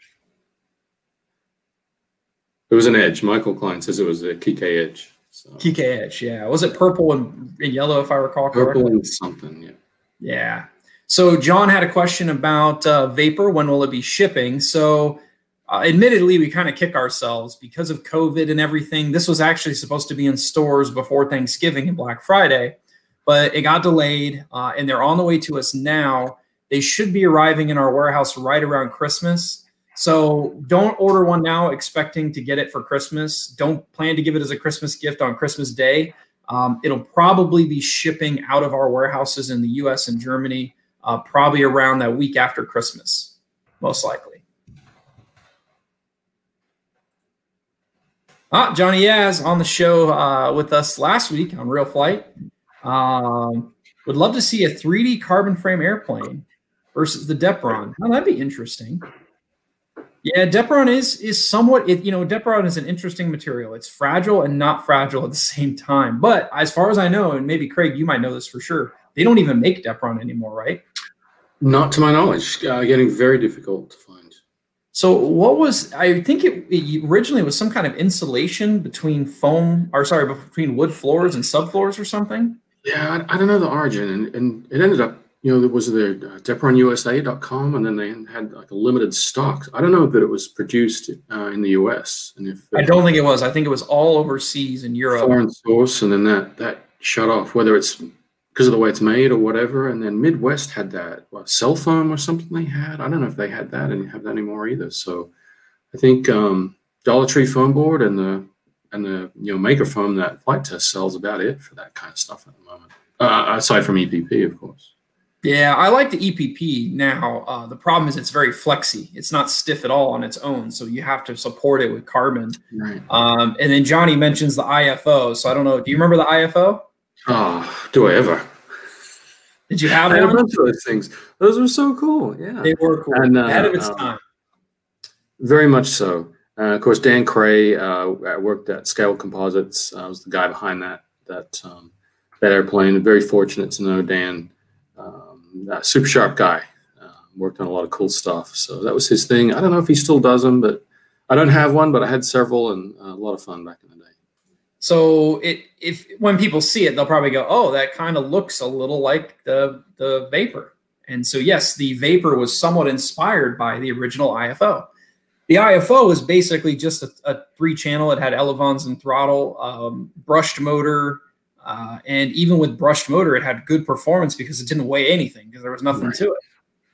It was an Edge. Michael Klein says it was a Kike Edge. So. Kike Edge, yeah. Was it purple and, and yellow, if I recall correctly? Purple and something, yeah. Yeah. So John had a question about uh, Vapor. When will it be shipping? So uh, admittedly, we kind of kick ourselves because of COVID and everything. This was actually supposed to be in stores before Thanksgiving and Black Friday, but it got delayed, uh, and they're on the way to us now. They should be arriving in our warehouse right around Christmas. So don't order one now expecting to get it for Christmas. Don't plan to give it as a Christmas gift on Christmas Day. Um, it'll probably be shipping out of our warehouses in the U S and Germany uh, probably around that week after Christmas, most likely. Ah, Johnny Yaz on the show uh, with us last week on Real Flight. Um, would love to see a three D carbon frame airplane versus the Depron. Oh, that'd be interesting. Yeah, Depron is is somewhat, it, you know, Depron is an interesting material. It's fragile and not fragile at the same time. But as far as I know, and maybe Craig, you might know this for sure, they don't even make Depron anymore, right? Not to my knowledge. Uh, getting very difficult to find. So what was, I think it, it originally was some kind of insulation between foam, or sorry, between wood floors and subfloors or something? Yeah, I, I don't know the origin. And, and it ended up, you know, there was the uh, Depron U S A dot com, and then they had like a limited stock. I don't know that it was produced uh, in the U S. And if I don't think it was. I think it was all overseas in Europe. Foreign source, and then that that shut off, whether it's because of the way it's made or whatever. And then Midwest had that what, cell foam or something they had. I don't know if they had that and have that anymore either. So I think um, Dollar Tree foam board and the and the you know maker foam that Flight Test sells about it for that kind of stuff at the moment. Uh, aside from E P P, of course. Yeah, I like the E P P now. Uh, the problem is it's very flexy. It's not stiff at all on its own, so you have to support it with carbon. Right. Um, and then Johnny mentions the I F O. So I don't know. Do you remember the I F O? Oh, do I ever? Did you have I had one? a bunch of those things. Those were so cool. Yeah, they were cool. And, uh, ahead of its um, time. Very much so. Uh, of course, Dan Cray uh, worked at Scale Composites. I uh, was the guy behind that that um, that airplane. Very fortunate to know Dan. Um, Uh, super sharp guy, uh, worked on a lot of cool stuff. So that was his thing. I don't know if he still does them, but I don't have one, but I had several and uh, a lot of fun back in the day. So it, if when people see it, they'll probably go, oh, that kind of looks a little like the, the Vapor. And so, yes, the Vapor was somewhat inspired by the original I F O. The I F O was basically just a, a three channel. It had elevons and throttle, um, brushed motor, Uh, and even with brushed motor, it had good performance because it didn't weigh anything because there was nothing right. to it.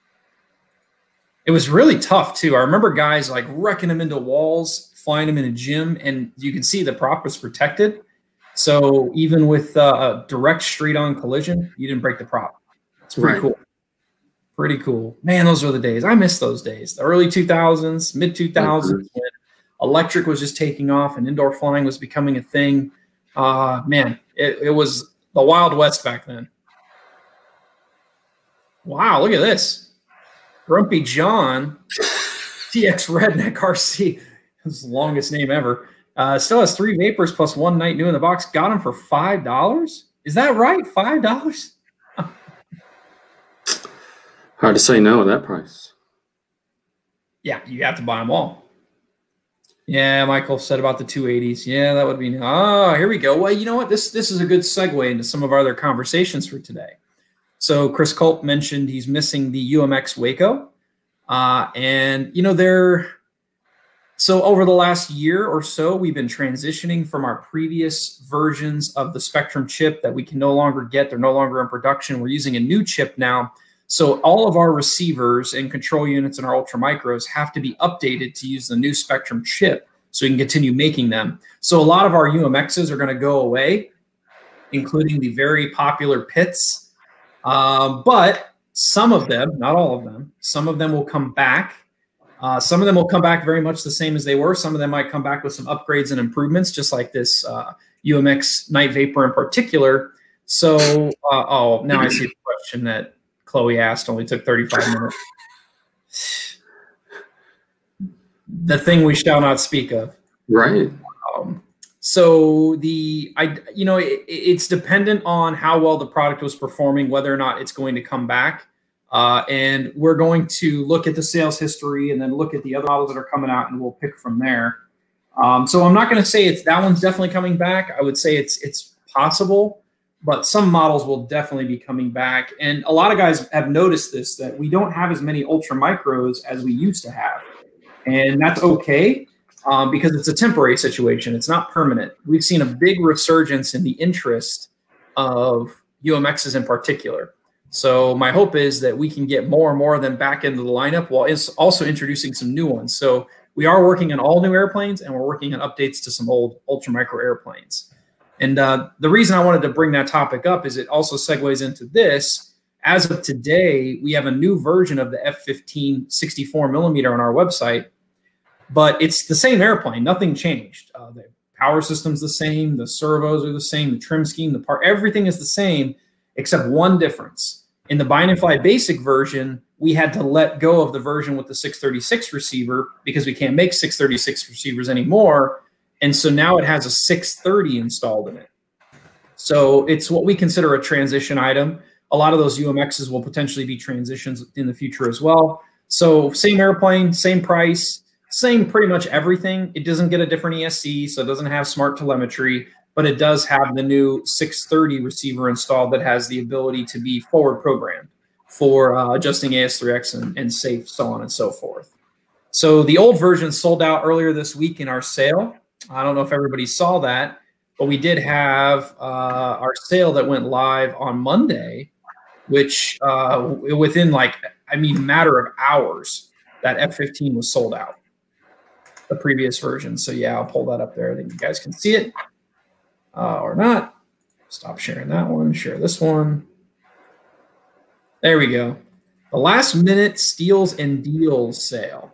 It was really tough, too. I remember guys like wrecking them into walls, flying them in a gym, and you can see the prop was protected. So even with uh, a direct straight-on collision, you didn't break the prop. It's pretty right. cool. Pretty cool. Man, those were the days. I miss those days. The early two thousands, mid two thousands, when electric was just taking off and indoor flying was becoming a thing. Uh, man, it, it was the Wild West back then. Wow, look at this. Grumpy John, T X Redneck R C, his longest name ever, uh, still has three Vapors plus one night new in the box. Got him for five dollars? Is that right? five dollars? Hard to say no at that price. Yeah, you have to buy them all. Yeah, Michael said about the two eighties. Yeah, that would be. Oh, here we go. Well, you know what? This this is a good segue into some of our other conversations for today. So Chris Culp mentioned he's missing the U M X Waco. Uh, and, you know, they're so over the last year or so, we've been transitioning from our previous versions of the Spektrum chip that we can no longer get. They're no longer in production. We're using a new chip now. So all of our receivers and control units and our ultra micros have to be updated to use the new Spektrum chip so we can continue making them. So a lot of our U M Xs are going to go away, including the very popular Pits. Um, but some of them, not all of them, some of them will come back. Uh, some of them will come back very much the same as they were. Some of them might come back with some upgrades and improvements, just like this uh, U M X Night Vapor in particular. So, uh, oh, now I see the question that Chloe asked. Only took thirty-five minutes. The thing we shall not speak of. Right. Um, so the I you know it, it's dependent on how well the product was performing, whether or not it's going to come back. Uh, and we're going to look at the sales history and then look at the other models that are coming out, and we'll pick from there. Um, so I'm not going to say it's that one's definitely coming back. I would say it's it's possible, but some models will definitely be coming back. And a lot of guys have noticed this, that we don't have as many ultra micros as we used to have, and that's okay um, because it's a temporary situation. It's not permanent. We've seen a big resurgence in the interest of U M Xs in particular. So my hope is that we can get more and more of them back into the lineup while it's also introducing some new ones. So we are working on all new airplanes, and we're working on updates to some old ultra micro airplanes. And uh, the reason I wanted to bring that topic up is it also segues into this. As of today, we have a new version of the F fifteen sixty-four millimeter on our website, but it's the same airplane. Nothing changed. Uh, the power system's the same. The servos are the same. The trim scheme, the part, everything is the same, except one difference. In the bind and fly basic version, we had to let go of the version with the six thirty-six receiver because we can't make six thirty-six receivers anymore. And so now it has a six thirty installed in it. So it's what we consider a transition item. A lot of those U M Xs will potentially be transitions in the future as well. So same airplane, same price, same pretty much everything. It doesn't get a different E S C, so it doesn't have smart telemetry, but it does have the new six thirty receiver installed that has the ability to be forward programmed for uh, adjusting A S three X and, and safe, so on and so forth. So the old version sold out earlier this week in our sale. I don't know if everybody saw that, but we did have uh, our sale that went live on Monday, which uh, within like, I mean, matter of hours, that F fifteen was sold out, the previous version. So yeah, I'll pull that up there. I think you guys can see it. Uh, or not. Stop sharing that one. Share this one. There we go. The last minute steals and deals sale.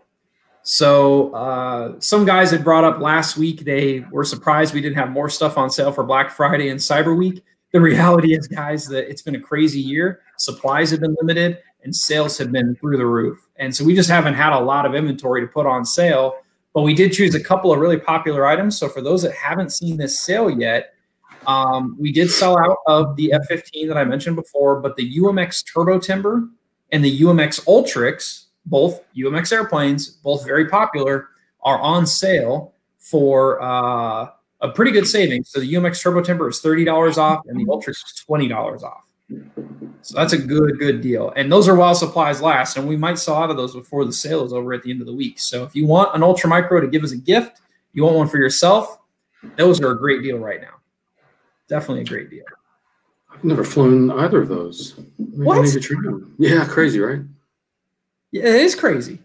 So uh, some guys had brought up last week, they were surprised we didn't have more stuff on sale for Black Friday and Cyber Week. The reality is, guys, that it's been a crazy year. Supplies have been limited and sales have been through the roof. And so we just haven't had a lot of inventory to put on sale. But we did choose a couple of really popular items. So for those that haven't seen this sale yet, um, we did sell out of the F fifteen that I mentioned before, but the U M X Turbo Timber and the U M X Ultrix, both U M X airplanes, both very popular, are on sale for uh, a pretty good savings. So the U M X Turbo Timber is thirty dollars off and the Ultrix is twenty dollars off. So that's a good, good deal. And those are while supplies last. And we might sell out of those before the sale is over at the end of the week. So if you want an Ultra Micro to give as a gift, you want one for yourself, those are a great deal right now. Definitely a great deal. I've never flown either of those. Maybe what? I need to try them. Yeah, crazy, right? Yeah, it is crazy.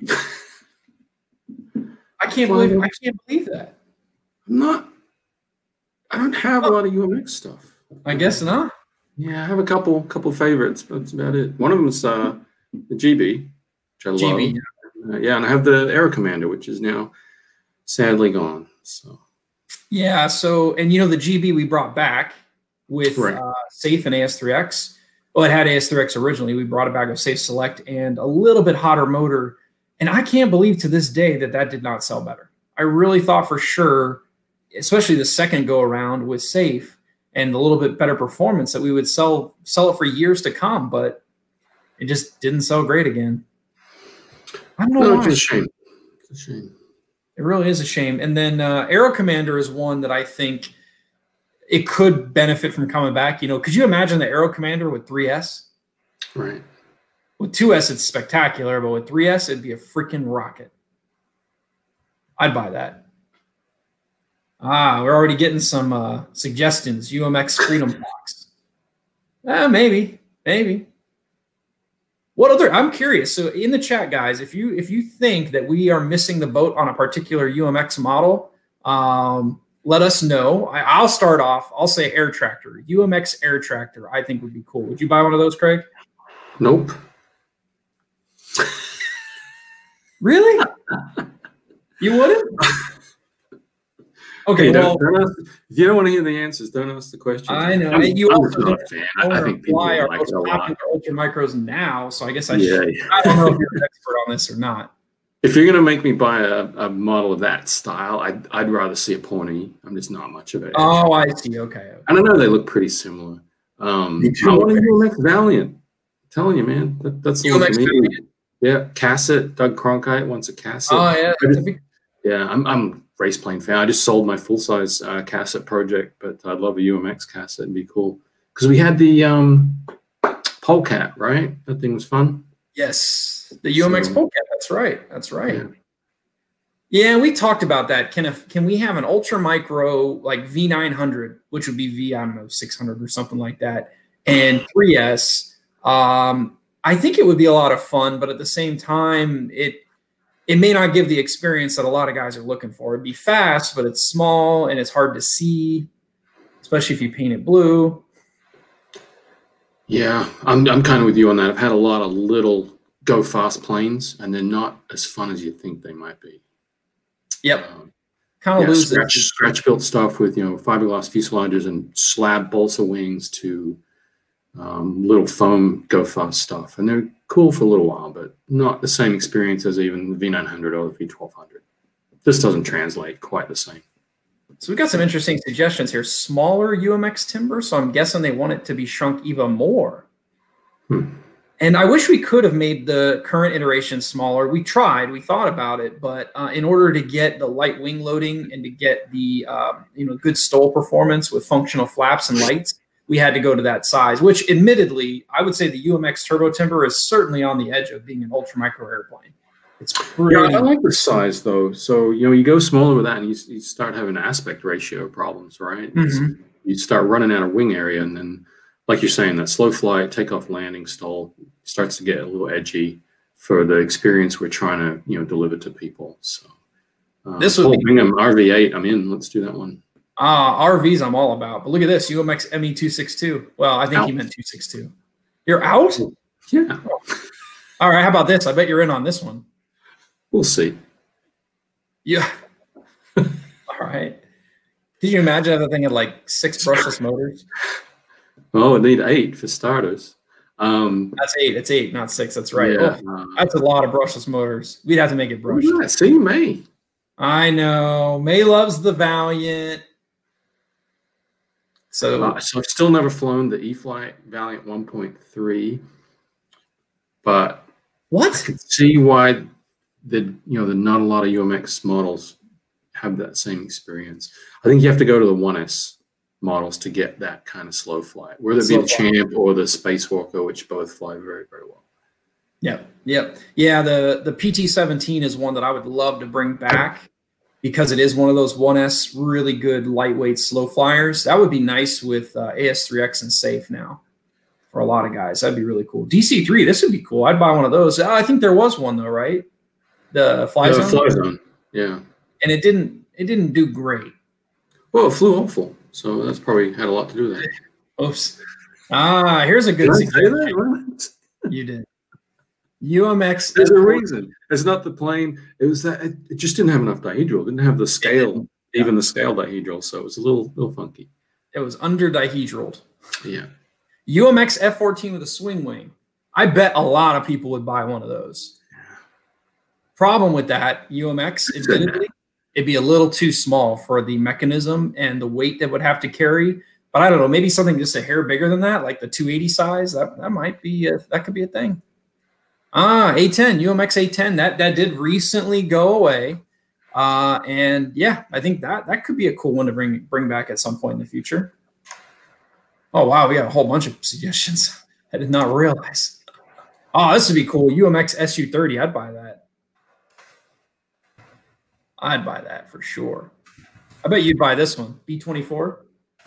I can't Well, believe I can't believe that. I'm not. I don't have a lot of U M X stuff. I guess not. Yeah, I have a couple couple favorites, but that's about it. One of them is uh, the G B, which I G B, love. Yeah. Uh, yeah, and I have the Aero Commander, which is now sadly gone. So yeah, so and you know the G B we brought back with right. uh, Safe and A S three X. Well, it had A S three X originally. We brought it back with Safe Select and a little bit hotter motor. And I can't believe to this day that that did not sell better. I really thought for sure, especially the second go around with Safe and a little bit better performance, that we would sell sell it for years to come, but it just didn't sell great again. I don't know no, why. It's a shame. It's a shame. It really is a shame. And then uh, Aero Commander is one that I think it could benefit from coming back. You know, could you imagine the Aero Commander with three S? Right. With two S, it's spectacular, but with three S, it'd be a freaking rocket. I'd buy that. Ah, we're already getting some uh, suggestions. U M X Freedom Box. Eh, maybe, maybe. What other? I'm curious. So in the chat, guys, if you if you think that we are missing the boat on a particular U M X model, um, let us know. I, I'll start off. I'll say Air Tractor. U M X Air Tractor, I think would be cool. Would you buy one of those, Craig? Nope. Really? You wouldn't? Okay, hey, well, don't, don't ask, if you don't want to hear the answers, don't ask the questions. I know. I'm, You I'm also not a fan. I, I think people fly are like most it a lot. popular ultra micros now, so I guess I Yeah, should. yeah. I don't know if you're an expert on this or not. If you're going to make me buy a, a model of that style, I'd, I'd rather see a Pawnee. I'm just not much of it. Oh, I see. Okay. okay. And I know they look pretty similar. Um, They do I look want a very U M X Valiant. I'm telling you, man. That, that's the U one M X for me. Valiant? Yeah, Cassett. Doug Cronkite wants a Cassett. Oh, yeah. I just- that'd be- yeah, I'm I'm a race plane fan. I just sold my full size uh, Cassett project, but I'd love a U M X Cassett. It'd be cool because we had the um, Polecat, right? That thing was fun. Yes, the U M X So- Polecat. That's right. That's right. Yeah. Yeah, we talked about that. Can a, can we have an ultra micro like V nine hundred, which would be V I don't know six hundred or something like that, and three S? Um, I think it would be a lot of fun, but at the same time, it it may not give the experience that a lot of guys are looking for. It'd be fast, but it's small and it's hard to see, especially if you paint it blue. Yeah, I'm I'm kind of with you on that. I've had a lot of little go fast planes, and they're not as fun as you think they might be. Yep, Um, kind of yeah, loses. scratch scratch built stuff with you know fiberglass fuselages and slab balsa wings to um, little foam go fast stuff, and they're cool for a little while, but not the same experience as even the V nine hundred or the V twelve hundred. This doesn't translate quite the same. So we've got some interesting suggestions here. Smaller U M X timber, so I'm guessing they want it to be shrunk even more. Hmm. And I wish we could have made the current iteration smaller. We tried, we thought about it, but uh, in order to get the light wing loading and to get the um, you know good stole performance with functional flaps and lights, we had to go to that size. Which, admittedly, I would say the U M X turbo timber is certainly on the edge of being an ultra micro airplane. It's pretty. Yeah, I like the size though. So you know, you go smaller with that, and you, you start having aspect ratio problems, right? Mhm. You start running out of wing area, and then, like you're saying, that slow flight, takeoff, landing, stall starts to get a little edgy for the experience we're trying to you know deliver to people. So uh, This would Paul be- Bingham R V eight. I'm in. Let's do that one. Ah, R Vs I'm all about. But look at this, U M X M E two sixty-two. Well, I think Out. he meant two sixty-two. You're out? Yeah, All right, how about this? I bet you're in on this one. we'll see. Yeah. All right. Did you imagine if the thing had like six brushless motors? Oh, I need eight for starters. Um, That's eight. It's eight, not six. That's right. Yeah, Oh, uh, that's a lot of brushless motors. We'd have to make it brushed. yeah, see May. I know. May loves the Valiant. So Uh, so I've still never flown the E-flite Valiant one point three, but I what? could see why the you know the not a lot of U M X models have that same experience. I think you have to go to the one S models to get that kind of slow flight, whether it be Slow the flight. Champ or the Spacewalker, which both fly very, very well. Yep. Yep. Yeah, the, the P T seventeen is one that I would love to bring back because it is one of those one S really good lightweight slow flyers. That would be nice with uh, A S three X and Safe now for a lot of guys. That'd be really cool. D C three, this would be cool. I'd buy one of those. Uh, I think there was one though, right? The Fly Yeah, Zone? Fly Zone, yeah. And it didn't it didn't do great. Well, it flew awful, so that's probably had a lot to do with it. Oops. Ah, here's a good Did I say suggestion. that? You did. U M X. There's a reason. It's not the plane. It was that it, it just didn't have enough dihedral. It didn't have the scale, even the scale dihedral. So it was a little, little funky. It was under dihedraled. Yeah. U M X F fourteen with a swing wing. I bet a lot of people would buy one of those. Problem with that, U M X, admittedly, it'd be a little too small for the mechanism and the weight that would have to carry. But I don't know, maybe something just a hair bigger than that, like the two eighty size. That that might be a, that could be a thing. Ah, A ten, U M X A ten. That that did recently go away. Uh, and yeah, I think that that could be a cool one to bring bring back at some point in the future. Oh wow, we got a whole bunch of suggestions. I did not realize. Oh, this would be cool. U M X S U thirty. I'd buy that. I'd buy that for sure. I bet you'd buy this one. B twenty-four.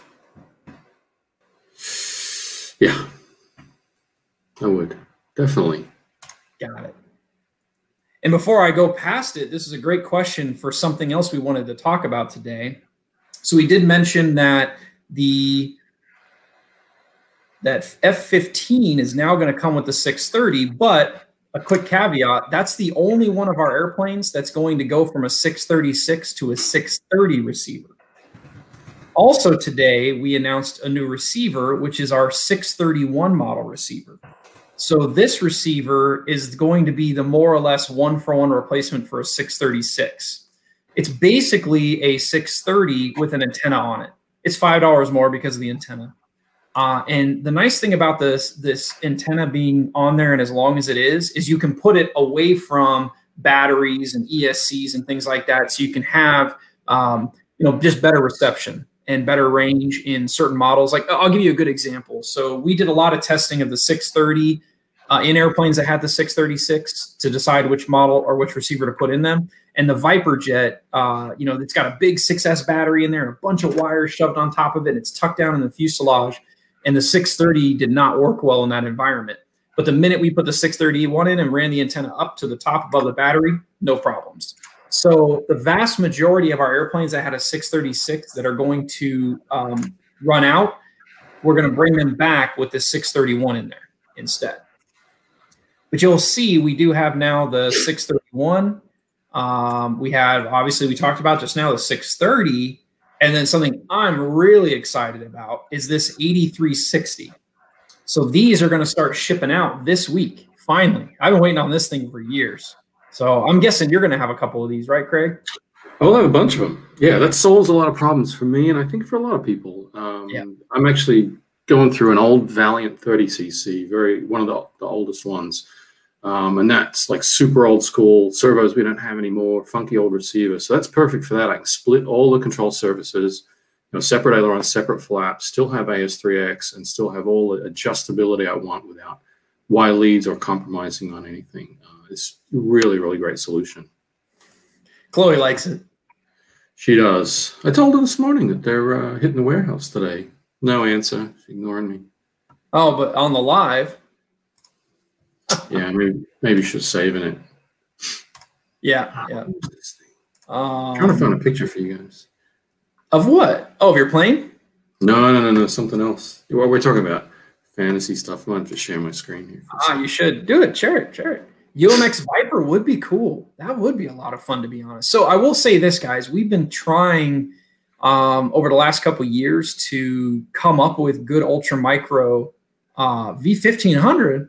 Yeah. I would. Definitely. Got it. And before I go past it, this is a great question for something else we wanted to talk about today. So we did mention that the that F fifteen is now going to come with the six thirty, but a quick caveat, that's the only one of our airplanes that's going to go from a six thirty-six to a six thirty receiver. Also today, we announced a new receiver, which is our six thirty-one model receiver. So this receiver is going to be the more or less one-for-one replacement for a six thirty-six. It's basically a six thirty with an antenna on it. It's five dollars more because of the antenna. Uh, and the nice thing about this, this antenna being on there and as long as it is, is you can put it away from batteries and E S Cs and things like that. So you can have, um, you know, just better reception and better range in certain models. Like I'll give you a good example. So we did a lot of testing of the six thirty uh, in airplanes that had the six thirty-six to decide which model or which receiver to put in them. And the Viper jet, uh, you know, it's got a big six S battery in there and a bunch of wires shoved on top of it. And it's tucked down in the fuselage. And the six thirty did not work well in that environment. But the minute we put the six thirty-one in and ran the antenna up to the top above the battery, no problems. So the vast majority of our airplanes that had a six thirty-six that are going to um, run out, we're going to bring them back with the six thirty-one in there instead. But you'll see we do have now the six thirty-one. Um, we have, obviously, we talked about just now the six thirty. And then something I'm really excited about is this eighty-three sixty. So these are going to start shipping out this week, finally. I've been waiting on this thing for years. So I'm guessing you're going to have a couple of these, right, Craig? I'll have a bunch of them. Yeah, that solves a lot of problems for me, and I think for a lot of people. Um, yeah. I'm actually going through an old Valiant thirty C C, very one of the, the oldest ones. Um, and that's like super old school servos we don't have anymore, funky old receivers. So that's perfect for that. I can split all the control surfaces, you know, separate ailerons, separate flaps, still have A S three X, and still have all the adjustability I want without Y leads or compromising on anything. Uh, it's really, really great solution. Chloe likes it. She does. I told her this morning that they're uh, hitting the warehouse today. No answer. She's ignoring me. Oh, but on the live. Yeah, maybe maybe she's saving it. Yeah, yeah. Um, I'm trying to find a picture for you guys. Of what? Oh, of your plane? No, no, no, no, something else. What we're talking about? Fantasy stuff. I'm going to just share my screen here. Ah, you should do it. Share it. Share it. U M X Viper would be cool. That would be a lot of fun, to be honest. So I will say this, guys. We've been trying um, over the last couple of years to come up with good ultra micro uh, V fifteen hundred.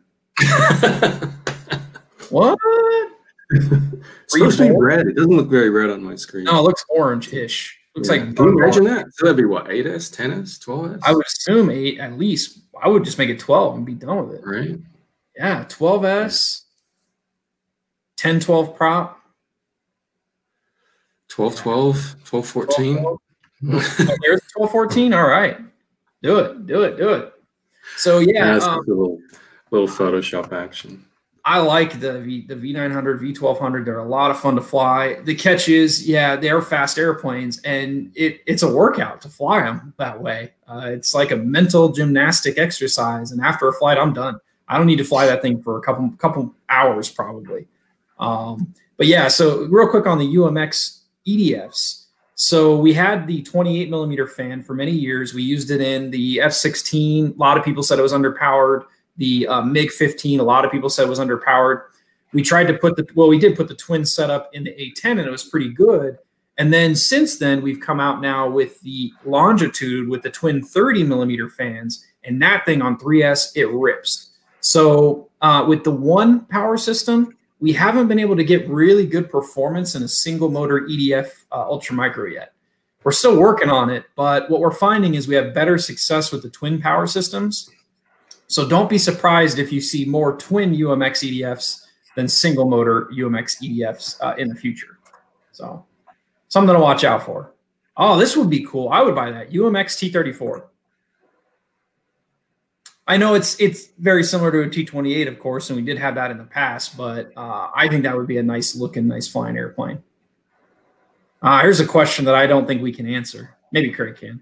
What? It's supposed to be red. It doesn't look very red on my screen. No, it looks orange-ish. Looks yeah. like. Can you imagine that? So that'd be what? eight S, ten S, twelve S? I would assume eight at least. I would just make it twelve and be done with it. Right. Yeah, twelve S, ten twelve prop. twelve twelve, twelve fourteen. There's twelve fourteen. All right. Do it. Do it. Do it. So yeah. yeah um, a little, little Photoshop action. I like the V, the V nine hundred, V twelve hundred. They're a lot of fun to fly. The catch is, yeah, they're fast airplanes, and it, it's a workout to fly them that way. Uh, it's like a mental gymnastic exercise, and after a flight, I'm done. I don't need to fly that thing for a couple couple hours probably. Um, but yeah, so real quick on the U M X E D Fs. So we had the twenty-eight millimeter fan for many years. We used it in the F sixteen. A lot of people said it was underpowered. The uh, MiG fifteen, a lot of people said was underpowered. We tried to put the, well, we did put the twin setup in the A ten, and it was pretty good. And then since then, we've come out now with the Longitude with the twin thirty millimeter fans, and that thing on three S, it rips. So uh, with the one power system, we haven't been able to get really good performance in a single motor E D F uh, Ultra Micro yet. We're still working on it, but what we're finding is we have better success with the twin power systems. So don't be surprised if you see more twin U M X E D Fs than single motor U M X E D Fs uh, in the future. So something to watch out for. Oh, this would be cool. I would buy that. U M X T thirty-four. I know it's it's very similar to a T twenty-eight, of course, and we did have that in the past, but uh, I think that would be a nice looking, nice flying airplane. Uh, here's a question that I don't think we can answer. Maybe Craig can.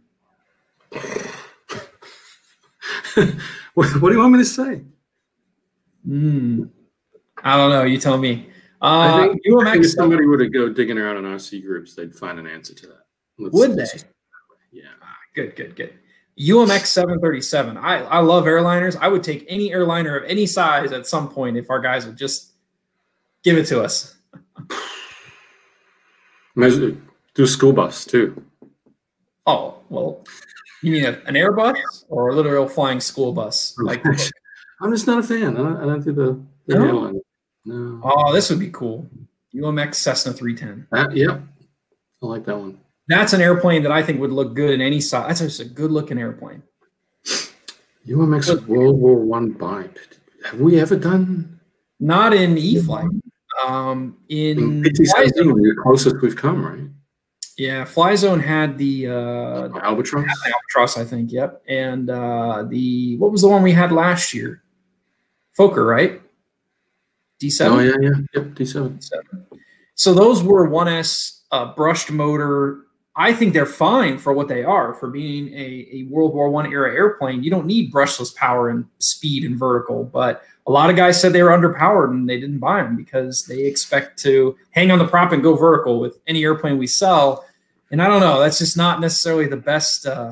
What do you want me to say? Mm, I don't know. You tell me. Uh, I think, U M X, I think if somebody were to go digging around in R C groups, they'd find an answer to that. Let's, would they? just, yeah. Ah, good, good, good. U M X seven thirty-seven. I, I love airliners. I would take any airliner of any size at some point if our guys would just Give it to us. Measure, do a school bus too. Oh, well, you mean a, an Airbus or a literal flying school bus? Like the I'm just not a fan. I don't, I don't do the, the no? airline. No. Oh, this would be cool. U M X Cessna three ten. Uh, yep. I like that one. That's an airplane that I think would look good in any size. That's just a good-looking airplane. U M X World War One bike. Have we ever done? Not in E-flite. Um, in the closest we've come, right? Yeah, Fly Zone had the uh, Albatross. Had the Albatross, I think. Yep, and uh, the what was the one we had last year? Fokker, right? D seven. Oh yeah, yeah, yep, D seven. D seven. So those were one S uh, brushed motor. I think they're fine for what they are. For being a, a World War One era airplane, you don't need brushless power and speed and vertical. But a lot of guys said they were underpowered and they didn't buy them because they expect to hang on the prop and go vertical with any airplane we sell. And I don't know, that's just not necessarily the best uh,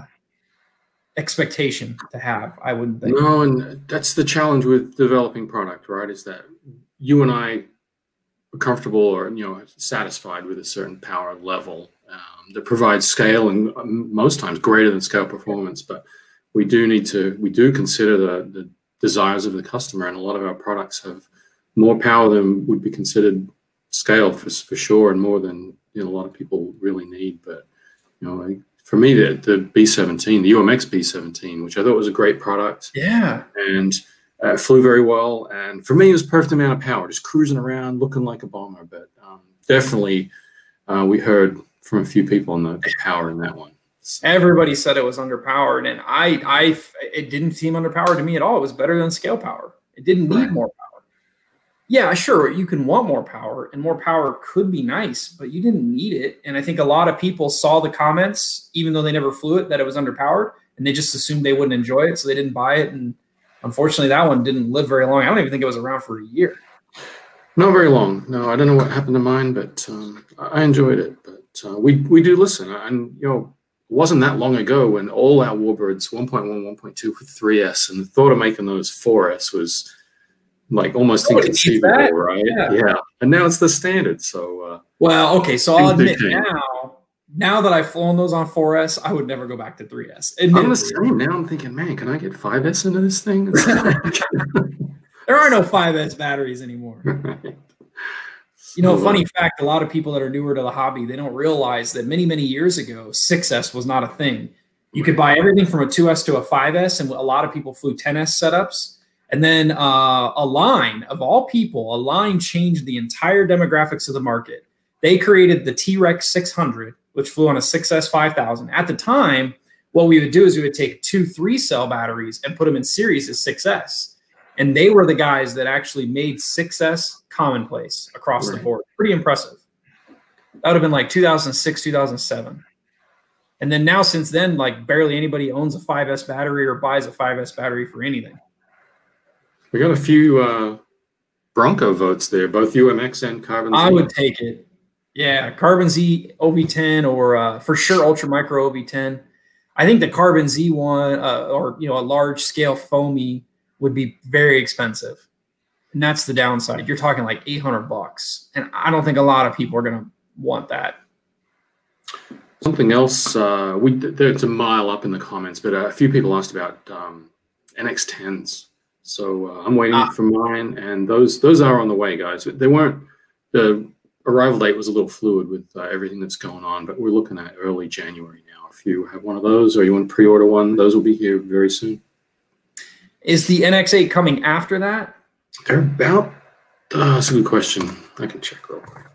expectation to have, I wouldn't think. No, and that's the challenge with developing product, right? Is that you and I are comfortable or, you know, satisfied with a certain power level um, that provides scale and um, most times greater than scale performance. But we do need to, we do consider the, the desires of the customer, and a lot of our products have more power than would be considered scale for, for sure, and more than, you know, a lot of people really need. But, you know, like for me, the, the B seventeen, the U M X B seventeen, which I thought was a great product, yeah, and uh, flew very well, and for me it was perfect amount of power, just cruising around looking like a bomber. But um, definitely uh, we heard from a few people on the, the power in that one. Everybody said it was underpowered, and I, I, it didn't seem underpowered to me at all. It was better than scale power. It didn't need more power. Yeah, sure, you can want more power, and more power could be nice, but you didn't need it. And I think a lot of people saw the comments, even though they never flew it, that it was underpowered, and they just assumed they wouldn't enjoy it, so they didn't buy it. And unfortunately, that one didn't live very long. I don't even think it was around for a year. Not very long. No, I don't know what happened to mine, but um, I enjoyed it. But uh, we we do listen, and you know. It wasn't that long ago when all our Warbirds one point one, one point two were three S, and the thought of making those four S was like almost Nobody inconceivable, right? Yeah. yeah. And now it's the standard. So, uh, well, okay. So I'll admit now, now that I've flown those on four S, I would never go back to three S. I'm the same. Now I'm thinking, man, can I get five S into this thing? There are no five S batteries anymore. Right. You know, funny fact, a lot of people that are newer to the hobby, they don't realize that many, many years ago, six S was not a thing. You could buy everything from a two S to a five S, and a lot of people flew ten S setups. And then uh, Align, of all people, Align changed the entire demographics of the market. They created the T-Rex six hundred, which flew on a six S five thousand. At the time, what we would do is we would take two three-cell batteries and put them in series as six S. And they were the guys that actually made six S commonplace across right. the board. Pretty impressive. That would have been like two thousand six, two thousand seven. And then now, since then, like barely anybody owns a five S battery or buys a five S battery for anything. We got a few uh, Bronco votes there, both U M X and Carbon Z. I would take it. Yeah, Carbon Z O V ten, or uh, for sure Ultra Micro O V ten. I think the Carbon Z one, uh, or you know, a large scale foamy, would be very expensive. And that's the downside. You're talking like eight hundred bucks. And I don't think a lot of people are going to want that. Something else, uh, we there's a mile up in the comments, but a few people asked about um, N X tens. So uh, I'm waiting ah. for mine, and those those are on the way, guys. They weren't, the arrival date was a little fluid with uh, everything that's going on, but we're looking at early January now. If you have one of those or you want to pre-order one, those will be here very soon. Is the N X eight coming after that? They're about, uh, that's a good question. I can check real quick.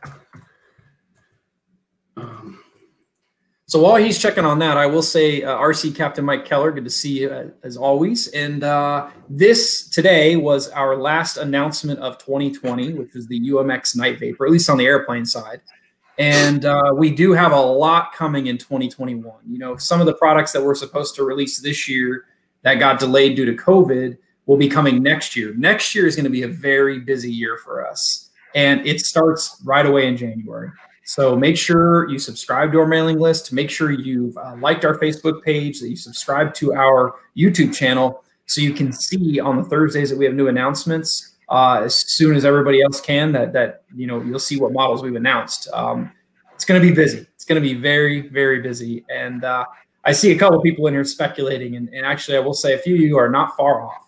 Um, so while he's checking on that, I will say uh, R C Captain Mike Keller, good to see you uh, as always. And uh, this today was our last announcement of twenty twenty, which was the U M X Night Vapor, at least on the airplane side. And uh, we do have a lot coming in twenty twenty-one. You know, some of the products that we're supposed to release this year that got delayed due to COVID will be coming next year. Next year is going to be a very busy year for us. And it starts right away in January. So make sure you subscribe to our mailing list. Make sure you've uh, liked our Facebook page, that you subscribe to our YouTube channel so you can see on the Thursdays that we have new announcements uh, as soon as everybody else can. That that you know you'll see what models we've announced. Um, it's going to be busy. It's going to be very very busy, and uh, I see a couple people in here speculating, and, and actually I will say a few of you are not far off.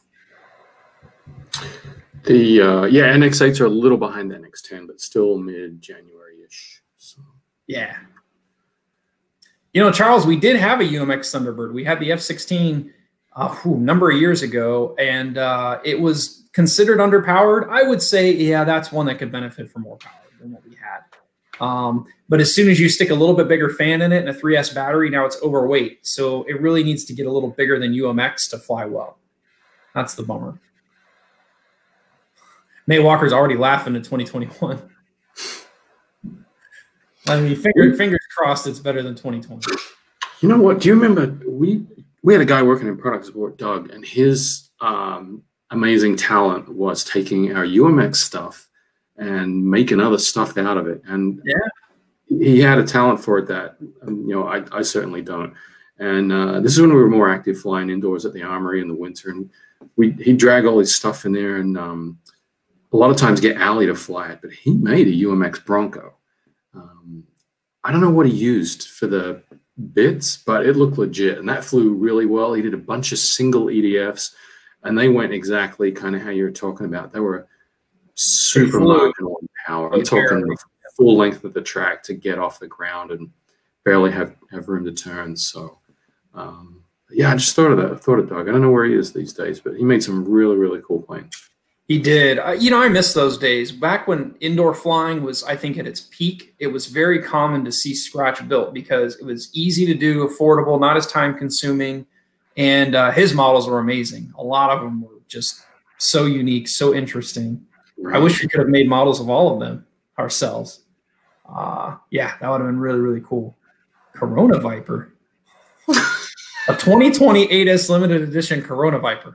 The uh, yeah, N X eights are a little behind the N X ten, but still mid-January-ish. So. Yeah. You know, Charles, we did have a U M X Thunderbird. We had the F sixteen uh, whew, a number of years ago, and uh, it was considered underpowered. I would say, yeah, that's one that could benefit from more power than what we had. Um, but as soon as you stick a little bit bigger fan in it and a three S battery, now it's overweight. So it really needs to get a little bigger than U M X to fly well. That's the bummer. May Walker's already laughing at twenty twenty-one. I mean, finger, fingers crossed it's better than twenty twenty. You know what? Do you remember we we had a guy working in product support, Doug, and his um, amazing talent was taking our U M X stuff and making other stuff out of it. And yeah, he had a talent for it that um, you know I, I certainly don't. And uh, this is when we were more active flying indoors at the Armory in the winter, and we he'd drag all his stuff in there and. Um, A lot of times get Allie to fly it, but he made a U M X Bronco. Um, I don't know what he used for the bits, but it looked legit, and that flew really well. He did a bunch of single E D Fs, and they went exactly kind of how you were talking about. They were super marginal in power. I'm talking the full length of the track to get off the ground and barely have, have room to turn. So, um, yeah, I just thought of that. I thought of Doug. I don't know where he is these days, but he made some really, really cool planes. He did. Uh, you know, I miss those days. Back when indoor flying was, I think, at its peak, it was very common to see scratch built because it was easy to do, affordable, not as time consuming. And uh, his models were amazing. A lot of them were just so unique, so interesting. Right. I wish we could have made models of all of them ourselves. Uh, yeah, that would have been really, really cool. Corona Viper. A twenty twenty eight S limited edition Corona Viper.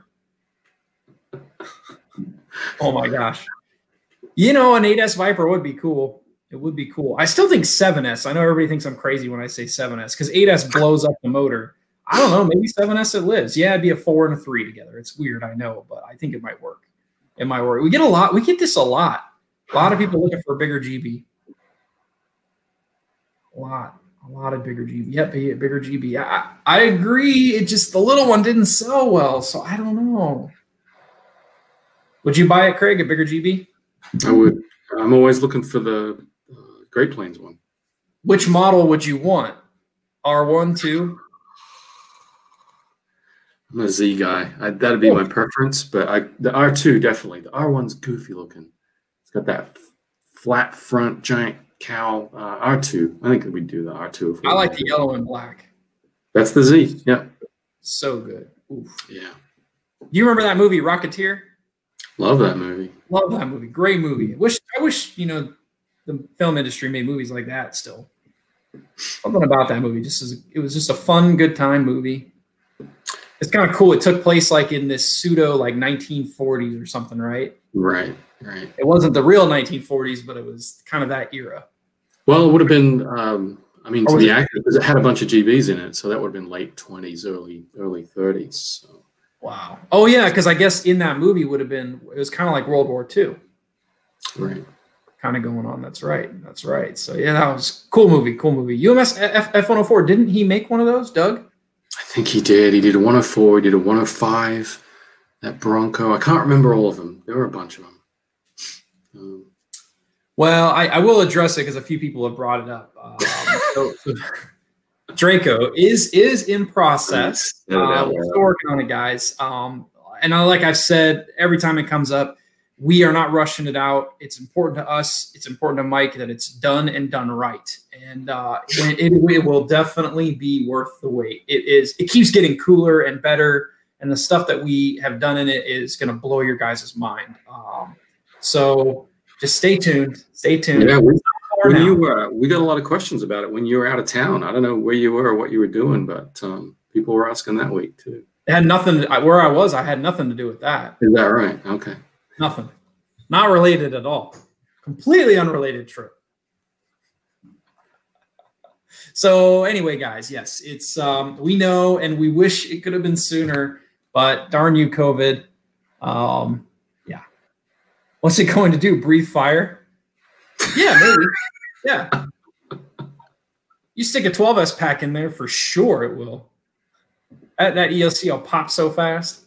Oh my gosh. You know, an eight S Viper would be cool. It would be cool. I still think seven S. I know everybody thinks I'm crazy when I say seven S because eight S blows up the motor. I don't know. Maybe seven S it lives. Yeah, it'd be a four and a three together. It's weird, I know, but I think it might work. It might work. We get a lot. We get this a lot. A lot of people looking for a bigger G B. A lot. A lot of bigger G B. Yep, bigger G B. I, I agree. It just, the little one didn't sell well, so I don't know. Would you buy it, Craig, a bigger G B? I would. I'm always looking for the uh, Great Plains one. Which model would you want? R one, two? I'm a Z guy. I, that'd be oh. my preference, but I, the R two, definitely. The R one's goofy looking. It's got that flat front, giant cowl. Uh, R two. I think we'd do the R two. If we I like the yellow and black. That's the Z, yeah. So good. Oof. Yeah. Do you remember that movie, Rocketeer? Love that movie. Love that movie. Great movie. I wish, I wish, you know, the film industry made movies like that still. Something about that movie. Just as, it was just a fun, good time movie. It's kind of cool. It took place like in this pseudo like nineteen forties or something, right? Right, right. It wasn't the real nineteen forties, but it was kind of that era. Well, it would have been, um, I mean, to be accurate, because it had a bunch of G Bs in it, so that would have been late twenties, early early thirties. So. Wow. Oh, yeah, because I guess in that movie would have been, it was kind of like World War Two. Right. Kind of going on. That's right. That's right. So, yeah, that was cool movie. Cool movie. U M S F one oh four, didn't he make one of those, Doug? I think he did. He did a one oh four. He did a one oh five. That Bronco. I can't remember all of them. There were a bunch of them. Um, well, I, I will address it because a few people have brought it up. Um, so, so Draco is is in process. Um, we're still working on it, guys. Um, and I, like I've said, every time it comes up, we are not rushing it out. It's important to us. It's important to Mike that it's done and done right. And uh, it, it, it will definitely be worth the wait. It is. It keeps getting cooler and better. And the stuff that we have done in it is going to blow your guys' mind. Um, so just stay tuned. Stay tuned. Yeah, we, when you were, we got a lot of questions about it when you were out of town. I don't know where you were or what you were doing, but um, people were asking that week too. It had nothing. To, where I was, I had nothing to do with that. Is that right? Okay. Nothing. Not related at all. Completely unrelated trip. So anyway, guys, yes, it's um, we know and we wish it could have been sooner, but darn you, COVID. Um, yeah. What's it going to do? Breathe fire? Yeah, maybe. Yeah. You stick a twelve S pack in there, for sure it will. That, that E O C will pop so fast.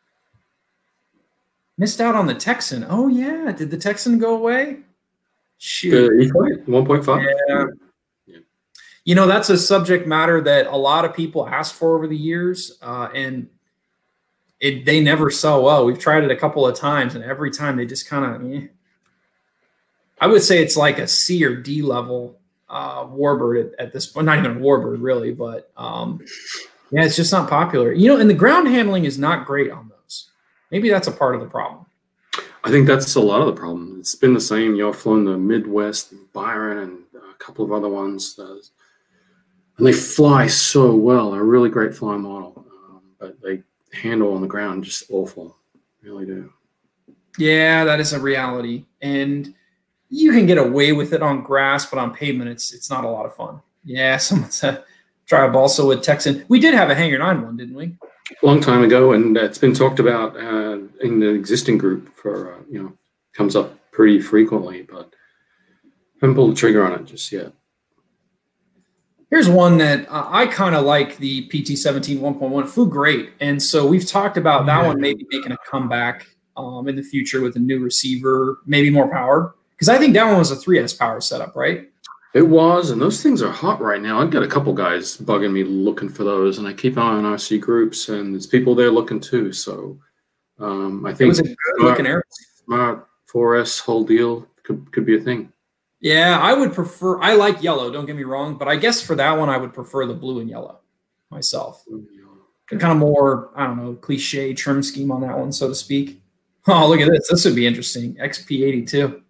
Missed out on the Texan. Oh, yeah. Did the Texan go away? Shoot. The E-flite, one point five? Yeah. yeah. You know, that's a subject matter that a lot of people ask for over the years, uh, and it they never sell well. We've tried it a couple of times, and every time they just kind of eh. I would say it's like a C or D level uh, warbird at, at this point. Not even a warbird, really, but um, yeah, it's just not popular. You know, and the ground handling is not great on those. Maybe that's a part of the problem. I think that's a lot of the problem. It's been the same. You know, I've flown the Midwest, Byron, and a couple of other ones. Uh, and they fly so well. They're a really great flying model. Um, but they handle on the ground just awful. Really do. Yeah, that is a reality. And you can get away with it on grass, but on pavement, it's it's not a lot of fun. Yeah, someone said try a balsa wood Texan. We did have a Hanger nine one, didn't we? A long time ago, and it's been talked about uh, in the existing group for, uh, you know, comes up pretty frequently, but haven't pulled the trigger on it just yet. Here's one that uh, I kind of like, the P T seventeen one point one. Flew great, and so we've talked about that one maybe making a comeback um, in the future with a new receiver, maybe more power. Because I think that one was a three S power setup, right? It was, and those things are hot right now. I've got a couple guys bugging me looking for those, and I keep an eye on R C groups, and there's people there looking too. So um, I think it was a good looking airplane. Smart four S whole deal could, could be a thing. Yeah, I would prefer – I like yellow, don't get me wrong, but I guess for that one I would prefer the blue and yellow myself. Okay. Kind of more, I don't know, cliche trim scheme on that one, so to speak. Oh, look at this. This would be interesting. X P eighty-two.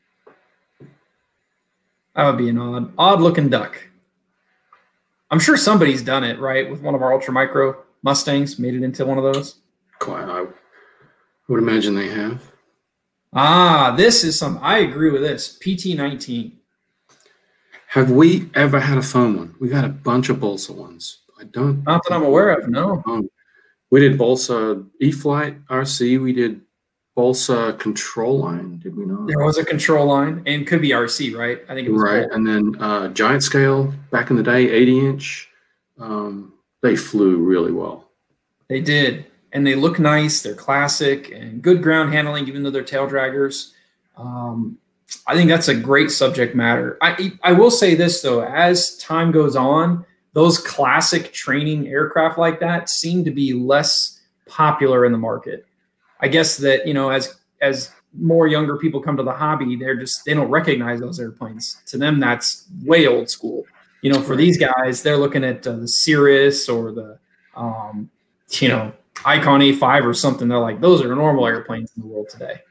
That would be an odd, odd-looking duck. I'm sure somebody's done it, right, with one of our Ultra Micro Mustangs, made it into one of those. Quite, I would imagine they have. Ah, this is some. I agree with this. P T nineteen. Have we ever had a foam one? We've had a bunch of balsa ones. I don't. Not that I'm aware of. No. We did balsa E-flite R C. We did balsa control line. Did we not? There was a control line, and could be R C, right? I think it was right. both. And then uh, giant scale back in the day, eighty inch. Um, they flew really well. They did. And they look nice. They're classic and good ground handling, even though they're tail draggers. Um, I think that's a great subject matter. I, I will say this, though. As time goes on, those classic training aircraft like that seem to be less popular in the market. I guess that, you know, as as more younger people come to the hobby, they're just, they don't recognize those airplanes. To them, that's way old school. You know, for these guys, they're looking at uh, the Cirrus or the, um, you know, Icon A five or something. They're like, those are normal airplanes in the world today.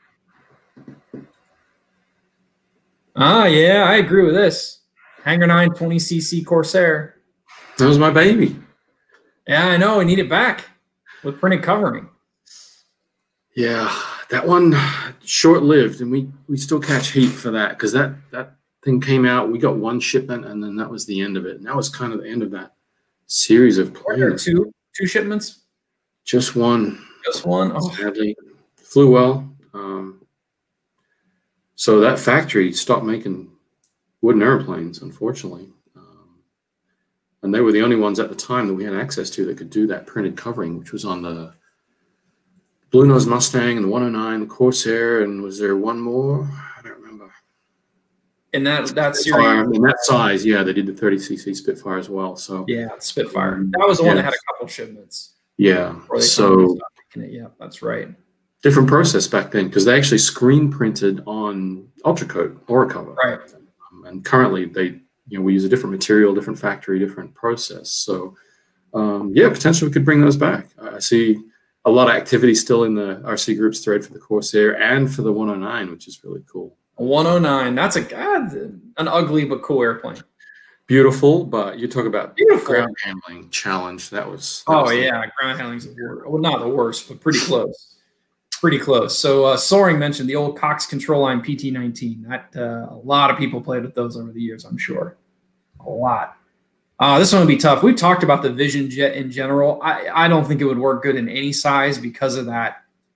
Ah, yeah, I agree with this. Hanger nine twenty C C Corsair. That was my baby. Yeah, I know. I need it back with printed covering. Yeah, that one short-lived, and we we still catch heat for that because that that thing came out. We got one shipment, and then that was the end of it. And that was kind of the end of that series of planes. Two two shipments. Just one. Just one. Oh. Sadly, flew well. Um, so that factory stopped making wooden airplanes, unfortunately. Um, and they were the only ones at the time that we had access to that could do that printed covering, which was on the Blue Nose Mustang and the one oh nine, the Corsair, and was there one more? I don't remember. And that that's Spitfire, in that size, yeah, they did the thirty C C Spitfire as well. So yeah, Spitfire. That was the one yeah. that had a couple shipments. Yeah. So it. Yeah, that's right. Different process back then because they actually screen printed on Ultracoat or a cover. Right. Um, and currently they, you know, we use a different material, different factory, different process. So um, yeah, potentially we could bring those back. I see a lot of activity still in the R C groups thread for the Corsair and for the one oh nine, which is really cool. one oh nine, that's a God, an ugly but cool airplane. Beautiful, but you talk about Beautiful. ground handling challenge. That was. That oh was yeah, the, ground handling's the worst. Well, not the worst, but pretty close. Pretty close. So uh, Soaring mentioned the old Cox control line P T nineteen. That uh, a lot of people played with those over the years, I'm sure. A lot. Uh, this one would be tough. We've talked about the Vision Jet in general. I, I don't think it would work good in any size because of that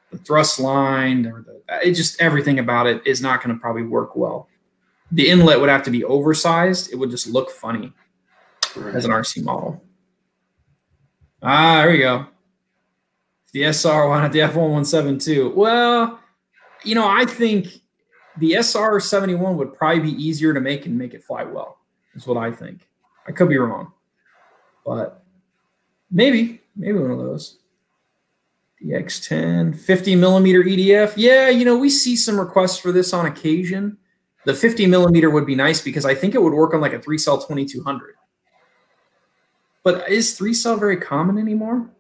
the thrust line, or the, it just everything about it is not going to probably work well. The inlet would have to be oversized. It would just look funny right. as an R C model. Ah, there you go. The S R, why not the F one seventy-two? Well, you know, I think the S R seventy-one would probably be easier to make and make it fly well. Is what I think. I could be wrong, but maybe, maybe one of those. The X ten, fifty millimeter E D F. Yeah, you know, we see some requests for this on occasion. The fifty millimeter would be nice because I think it would work on like a three cell twenty-two hundred. But is three cell very common anymore?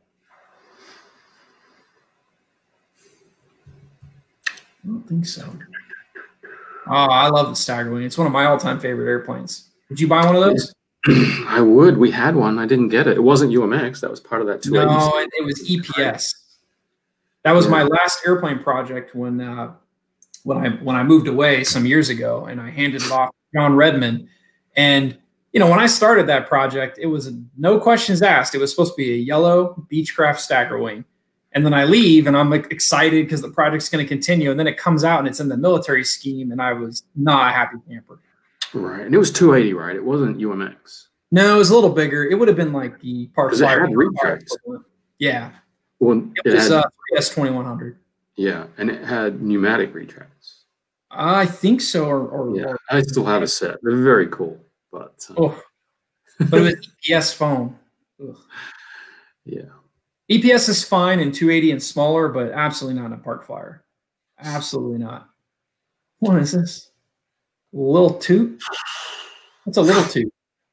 I don't think so. Oh, I love the Staggerwing. It's one of my all-time favorite airplanes. Would you buy one of those? I would. We had one. I didn't get it. It wasn't U M X. That was part of that two eighty. No, it, it was E P S. That was yeah. my last airplane project when uh, when I when I moved away some years ago, and I handed it off to John Redmond. And you know, when I started that project, it was no questions asked. It was supposed to be a yellow Beechcraft Staggerwing. And then I leave, and I'm like excited because the project's going to continue. And then it comes out, and it's in the military scheme, and I was not a happy camper. Right, and it was two eighty, right? It wasn't U M X. No, it was a little bigger. It would have been like the Park Flyer. It had retracts. Yeah. Well, it, it was had, uh, three S twenty-one hundred. Yeah, and it had pneumatic retracts. I think so. Or, or yeah, or, I still have a set. They're very cool, but um, oh, but it was E P S foam. Ugh. Yeah. E P S is fine in two eighty and smaller, but absolutely not in a Park Flyer. Absolutely not. What is this? A little toot? What's a little toot?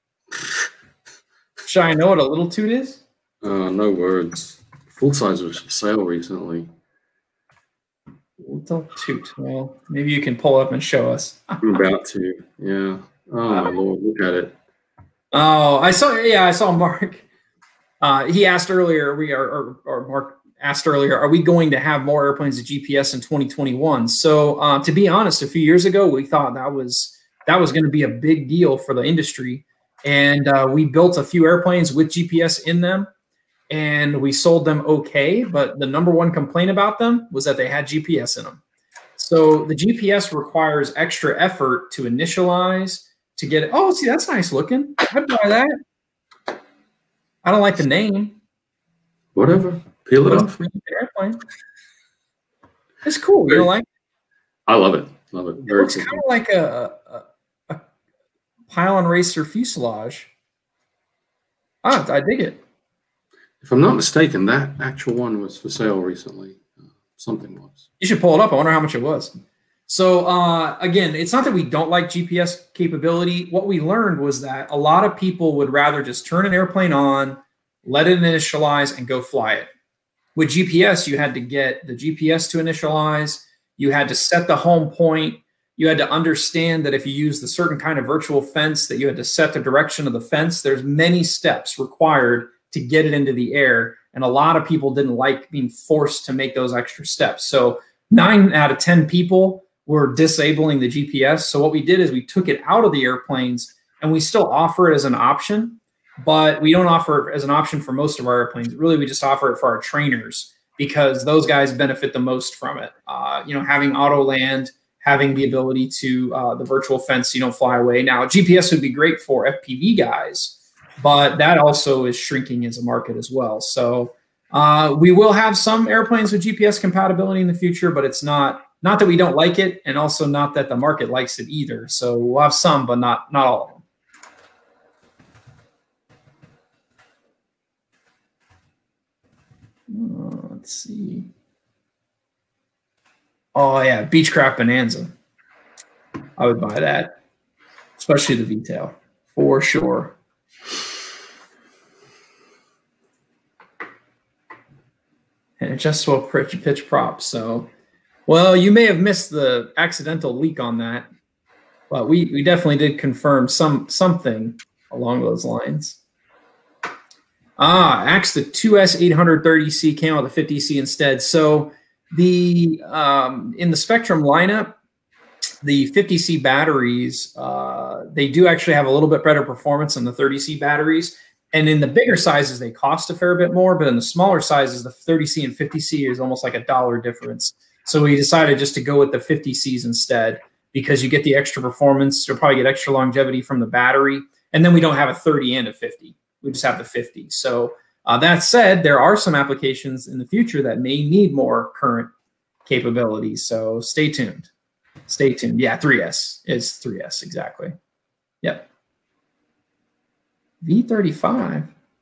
Should I know what a little toot is? Uh, no words. Full size was for sale recently. Little toot. Well, maybe you can pull up and show us. I'm about to. Yeah. Oh my uh, lord! Look at it. Oh, I saw. Yeah, I saw Mark. Uh, he asked earlier. We are, or, or Mark asked earlier. Are we going to have more airplanes with G P S in twenty twenty-one? So, uh, to be honest, a few years ago, we thought that was that was going to be a big deal for the industry, and uh, we built a few airplanes with G P S in them, and we sold them okay. But the number one complaint about them was that they had G P S in them. So the G P S requires extra effort to initialize to get it. Oh, see, that's nice looking. I'd buy that. I don't like the name. Whatever. Peel it off. Airplane. It's cool. You don't like it? I love it. Love it. Very it looks cool. Kind of like a, a, a pylon racer fuselage. Ah, I dig it. If I'm not mistaken, that actual one was for sale recently. Uh, something was. You should pull it up. I wonder how much it was. So, uh, again, it's not that we don't like G P S capability. What we learned was that a lot of people would rather just turn an airplane on, let it initialize, and go fly it. With G P S, you had to get the G P S to initialize. You had to set the home point. You had to understand that if you use the certain kind of virtual fence, that you had to set the direction of the fence. There's many steps required to get it into the air. And a lot of people didn't like being forced to make those extra steps. So nine out of ten people were disabling the G P S. So what we did is we took it out of the airplanes, and we still offer it as an option, but we don't offer it as an option for most of our airplanes. Really, we just offer it for our trainers because those guys benefit the most from it. Uh, you know, having auto land, having the ability to uh, the virtual fence, you don't fly away. Now, G P S would be great for F P V guys, but that also is shrinking as a market as well. So uh, we will have some airplanes with G P S compatibility in the future, but it's not not that we don't like it, and also not that the market likes it either. So we'll have some, but not not all of them. Uh, let's see. Oh yeah, Beechcraft Bonanza. I would buy that, especially the V-tail for sure. And adjustable pitch pitch prop. So, well, you may have missed the accidental leak on that, but we we definitely did confirm some something along those lines. Ah, Axe the two S eight thirty C came out with the fifty C instead. So the um, in the Spektrum lineup, the fifty C batteries, uh, they do actually have a little bit better performance than the thirty C batteries. And in the bigger sizes, they cost a fair bit more, but in the smaller sizes, the thirty C and fifty C is almost like a dollar difference. So we decided just to go with the fifty Cs instead, because you get the extra performance. You'll probably get extra longevity from the battery. And then we don't have a thirty and a fifty. We just have the fifty. So uh, that said, there are some applications in the future that may need more current capabilities. So stay tuned. Stay tuned. Yeah, three S is three S, exactly. Yep. V thirty-five.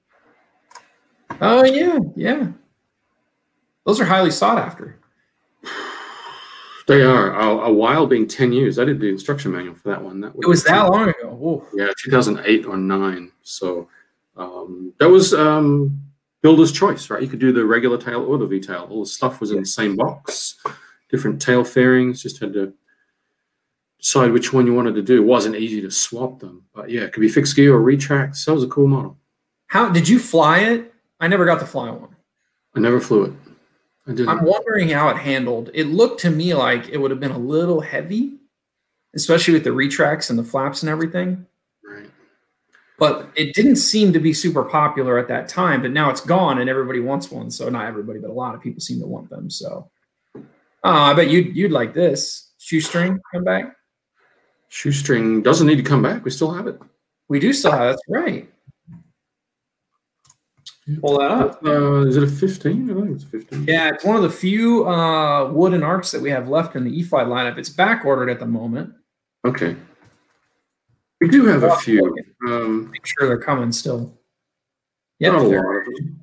Oh, yeah, yeah. Those are highly sought after. They are. A, a while being ten years. I did the instruction manual for that one. That it was that long ago. Ooh. Yeah, two thousand eight or nine. So um, that was um, builder's choice, right? You could do the regular tail or the V-tail. All the stuff was in the same box. Different tail fairings. Just had to decide which one you wanted to do. It wasn't easy to swap them. But yeah, it could be fixed gear or retracts. That was a cool model. How did you fly it? I never got to fly one. I never flew it. I didn't. I'm wondering how it handled. It looked to me like it would have been a little heavy, especially with the retracts and the flaps and everything. Right. But it didn't seem to be super popular at that time, but now it's gone and everybody wants one. So not everybody, but a lot of people seem to want them. So uh, I bet you'd, you'd like this. Shoestring come back? Shoestring doesn't need to come back. We still have it. We do still have it. That's right. Pull that up. Uh, is it a fifteen? I think it's a fifteen. Yeah, it's one of the few uh, wooden arcs that we have left in the E-flite lineup. It's back ordered at the moment. Okay. We do have a few. Um, Make sure they're coming still. Yeah, not a lot of them.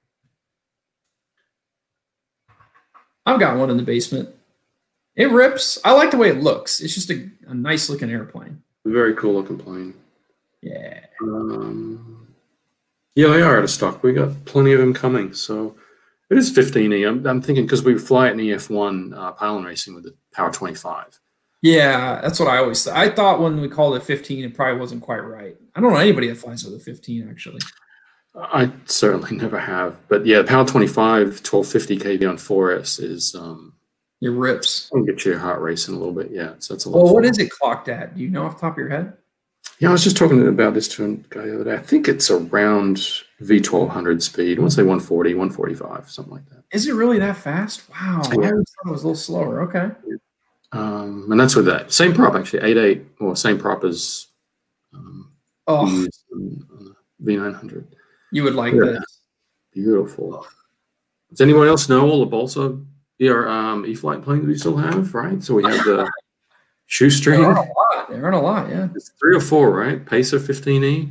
I've got one in the basement. It rips. I like the way it looks. It's just a, a nice looking airplane. Very cool looking plane. Yeah. Um, yeah, they are out of stock. We got plenty of them coming. So it is fifteen E. I'm, I'm thinking because we fly it in E F one uh, pylon racing with the Power twenty-five. Yeah, that's what I always thought. I thought when we called it fifteen, it probably wasn't quite right. I don't know anybody that flies with a fifteen, actually. I certainly never have. But yeah, Power twenty-five, twelve fifty K V on four S is... Um, It rips. I'll get your heart racing a little bit. Yeah, so that's a lot. Well, what is it clocked at? Do you know off the top of your head? Yeah, I was just talking about this to a guy the other day. I think it's around V twelve hundred speed. I want to say one forty, one forty-five, something like that. Is it really that fast? Wow. Yeah. I always thought it was a little slower. Okay. Um, and that's with that. Same prop, actually. eight eight, or same prop as um, oh. V nine hundred. You would like yeah. this. Beautiful. Does anyone else know all the balsa Your um, E-flite planes we still have, right? So we have the shoestring. There aren't a lot. There aren't a lot, yeah. It's three or four, right? Pacer fifteen E,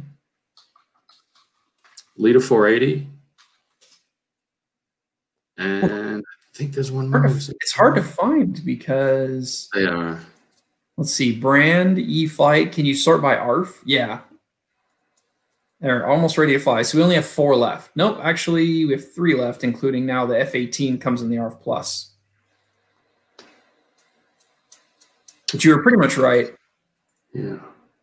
Leader four eighty, and I think there's one more. It's hard to find because they are. Let's see, brand, E-flite. Can you sort by A R F? Yeah. They're almost ready to fly. So we only have four left. Nope, actually we have three left, including now the F eighteen comes in the A R F Plus. But you were pretty much right. Yeah.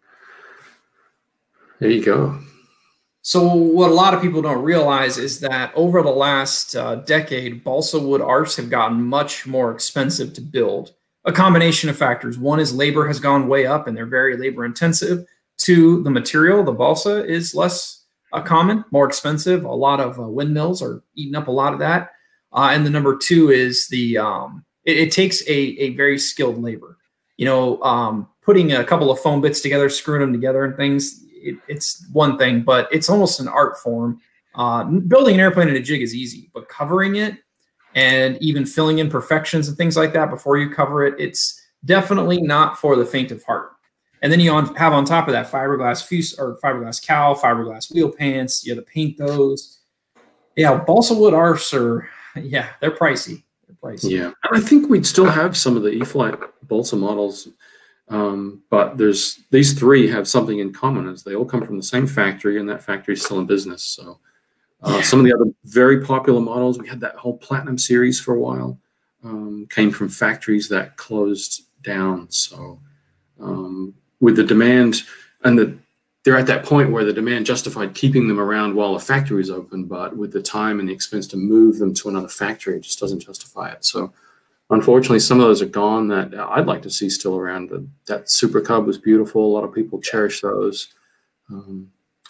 There you go. So what a lot of people don't realize is that over the last uh, decade, balsa wood A R Fs have gotten much more expensive to build. A combination of factors. One is labor has gone way up and they're very labor intensive. Two, the material, the balsa, is less uh, common, more expensive. A lot of uh, windmills are eating up a lot of that. Uh, and the number two is the um, it, it takes a, a very skilled labor. You know, um, putting a couple of foam bits together, screwing them together and things, it, it's one thing, but it's almost an art form. Uh, building an airplane in a jig is easy, but covering it and even filling in perfections and things like that before you cover it, it's definitely not for the faint of heart. And then you on, have on top of that fiberglass fuse or fiberglass cowl, fiberglass wheel pants. You have to paint those. Yeah, balsa wood A R Fs are, yeah, they're pricey. They're pricey. Yeah, and I think we'd still have some of the E-flite balsa models, um, but there's these three have something in common, as they all come from the same factory, and that factory is still in business. So uh, yeah. Some of the other very popular models, we had that whole Platinum series for a while, um, came from factories that closed down. So. Um, with the demand, and the, they're at that point where the demand justified keeping them around while a factory is open, but with the time and the expense to move them to another factory, it just doesn't justify it. So unfortunately, some of those are gone that I'd like to see still around. That Super Cub was beautiful. A lot of people cherish those. Um,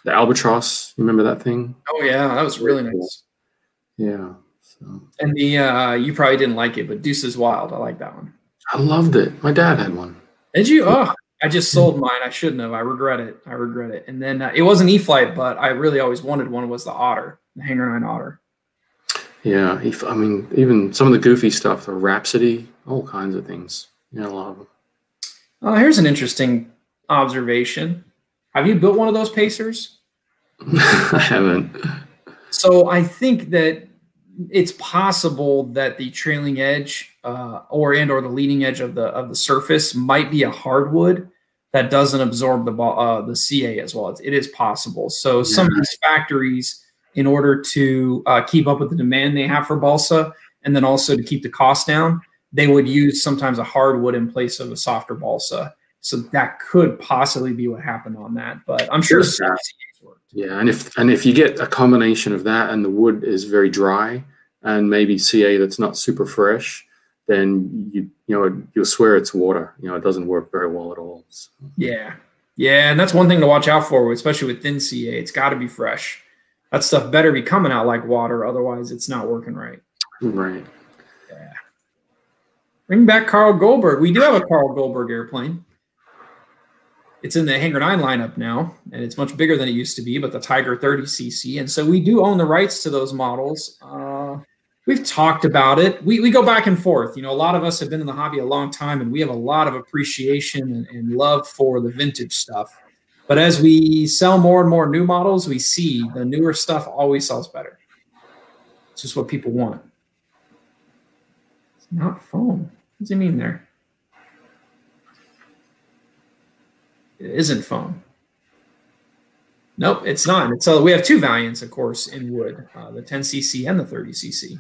the Albatross. You remember that thing? Oh yeah, that was really nice. Yeah. So. And the uh, you probably didn't like it, but Deuces Wild, I like that one. I loved it. My dad had one. Did you? Oh, I just sold mine. I shouldn't have. I regret it. I regret it. And then uh, it was an E-flite, but I really always wanted one. Was the Otter, the Hanger nine Otter. Yeah, I mean, even some of the goofy stuff, the Rhapsody, all kinds of things. Yeah, a lot of them. Uh, here's an interesting observation. Have you built one of those Pacers? I haven't. So I think that it's possible that the trailing edge uh, or and or the leading edge of the of the surface might be a hardwood that doesn't absorb the uh, the C A as well. It's, it is possible. So yeah. Some of these factories, in order to uh, keep up with the demand they have for balsa, and then also to keep the cost down, they would use sometimes a hardwood in place of a softer balsa. So that could possibly be what happened on that. But I'm sure some C As worked. Yeah, and if and if you get a combination of that and the wood is very dry and maybe C A that's not super fresh, then you you know you'll swear it's water. You know, it doesn't work very well at all. So. Yeah, yeah, and that's one thing to watch out for, especially with thin C A. It's got to be fresh. That stuff better be coming out like water, otherwise it's not working right. Right. Yeah. Bring back Carl Goldberg. We do have a Carl Goldberg airplane. It's in the Hanger nine lineup now, and it's much bigger than it used to be, but the Tiger thirty C C. And so we do own the rights to those models. Uh, we've talked about it. We, we go back and forth. You know, a lot of us have been in the hobby a long time, and we have a lot of appreciation and, and love for the vintage stuff. But as we sell more and more new models, we see the newer stuff always sells better. It's just what people want. It's not foam. What does he mean there? It isn't foam. Nope, it's not. It's, uh, we have two variants, of course, in wood, uh, the ten C C and the thirty C C.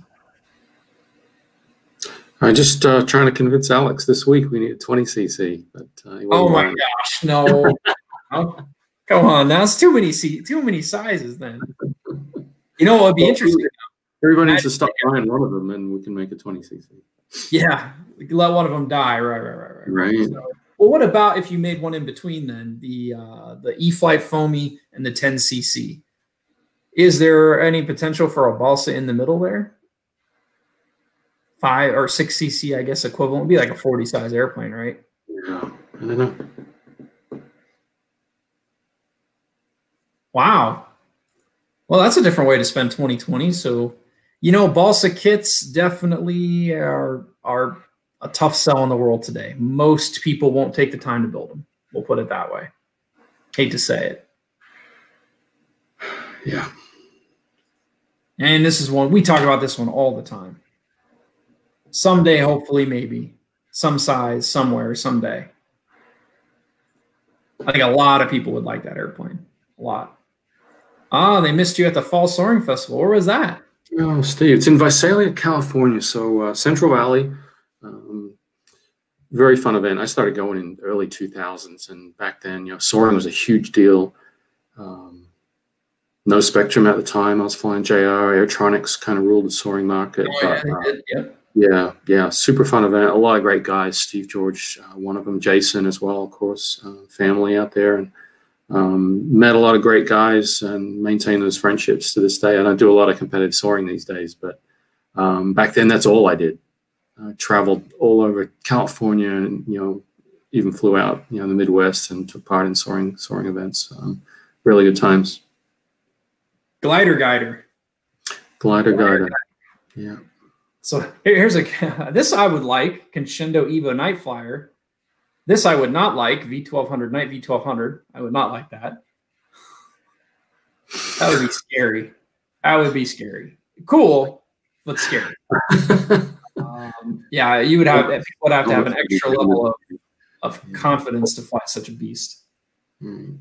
I just uh, trying to convince Alex this week we need a twenty C C. But, uh, oh, my lying. gosh, no. Oh, come on, that's too many C too many sizes. Then you know what would be well, interesting. Everybody needs to stop buying one of them, and we can make a twenty C C. Yeah, we can let one of them die. Right, right, right, right. Right. So, well, what about if you made one in between then, the uh, the E-flite foamy and the ten C C? Is there any potential for a balsa in the middle there? Five or six C C, I guess, equivalent would be like a forty size airplane, right? Yeah, I don't know. Wow. Well, that's a different way to spend twenty twenty. So, you know, balsa kits definitely are are a tough sell in the world today. Most people won't take the time to build them. We'll put it that way. Hate to say it. Yeah. And this is one, we talk about this one all the time. Someday, hopefully, maybe. Some size, somewhere, someday. I think a lot of people would like that airplane. A lot. Ah, they missed you at the Fall Soaring Festival. Where was that? Oh, Steve, it's in Visalia, California. So uh, Central Valley, um, very fun event. I started going in early two thousands, and back then, you know, soaring was a huge deal. Um, no Spektrum at the time. I was flying J R. Airtronics kind of ruled the soaring market. Oh, yeah, but, uh, they did. Yep. Yeah, yeah, super fun event. A lot of great guys. Steve George, uh, one of them. Jason as well, of course. Uh, family out there, and um, met a lot of great guys and maintain those friendships to this day. I don't do a lot of competitive soaring these days, but um, back then that's all I did. I traveled all over California, and you know, even flew out, you know, in the Midwest and took part in soaring soaring events. Um, really good times. Glider guider. Glider, Glider guider. Yeah. So here's a, this I would like, Crescendo Evo Night Flyer. This I would not like, V twelve hundred, Night V twelve hundred. I would not like that. That would be scary. That would be scary. Cool, but scary. um, yeah, you would have, people would have to have an extra level of, of confidence to fly such a beast. Mm.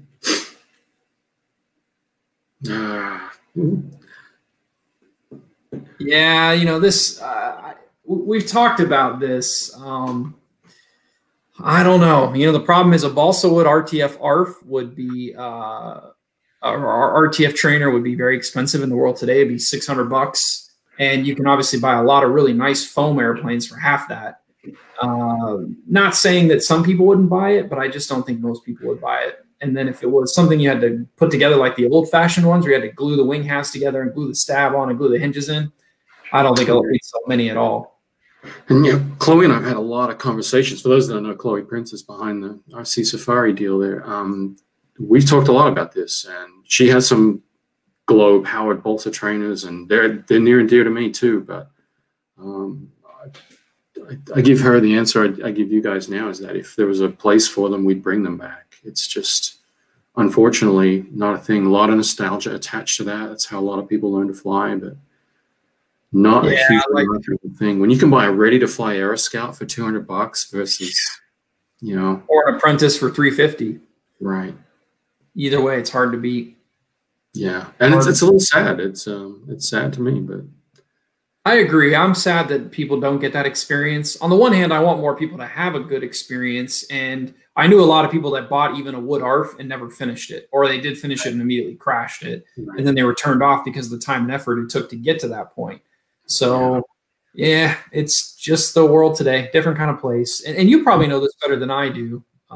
Yeah, you know, this, uh, we've talked about this. Um, I don't know. You know, the problem is a balsa wood R T F A R F would be, uh, our R T F trainer would be very expensive in the world today. It'd be six hundred bucks. And you can obviously buy a lot of really nice foam airplanes for half that. Uh, not saying that some people wouldn't buy it, but I just don't think most people would buy it. And then if it was something you had to put together like the old-fashioned ones where you had to glue the wing halves together and glue the stab on and glue the hinges in, I don't think I'll need so many at all. And yeah, Chloe and I've had a lot of conversations. For those that don't know, Chloe Prince is behind the R C Safari deal there. Um, we've talked a lot about this, and she has some glow-powered Bolsa trainers, and they're they're near and dear to me too. But um, I, I give her the answer I, I give you guys now is that if there was a place for them, we'd bring them back. It's just, unfortunately, not a thing. A lot of nostalgia attached to that. That's how a lot of people learn to fly, but not yeah, a huge like, thing. When you can buy a ready-to-fly Aero Scout for two hundred bucks versus, you know, or an Apprentice for three fifty. Right. Either way, it's hard to beat. Yeah, and it's it's a little sad. It's um it's sad to me, but I agree. I'm sad that people don't get that experience. On the one hand, I want more people to have a good experience, and I knew a lot of people that bought even a wood A R F and never finished it, or they did finish it and immediately crashed it, right. and then they were turned off because of the time and effort it took to get to that point. So, yeah, it's just the world today, different kind of place. And, and you probably know this better than I do. Um,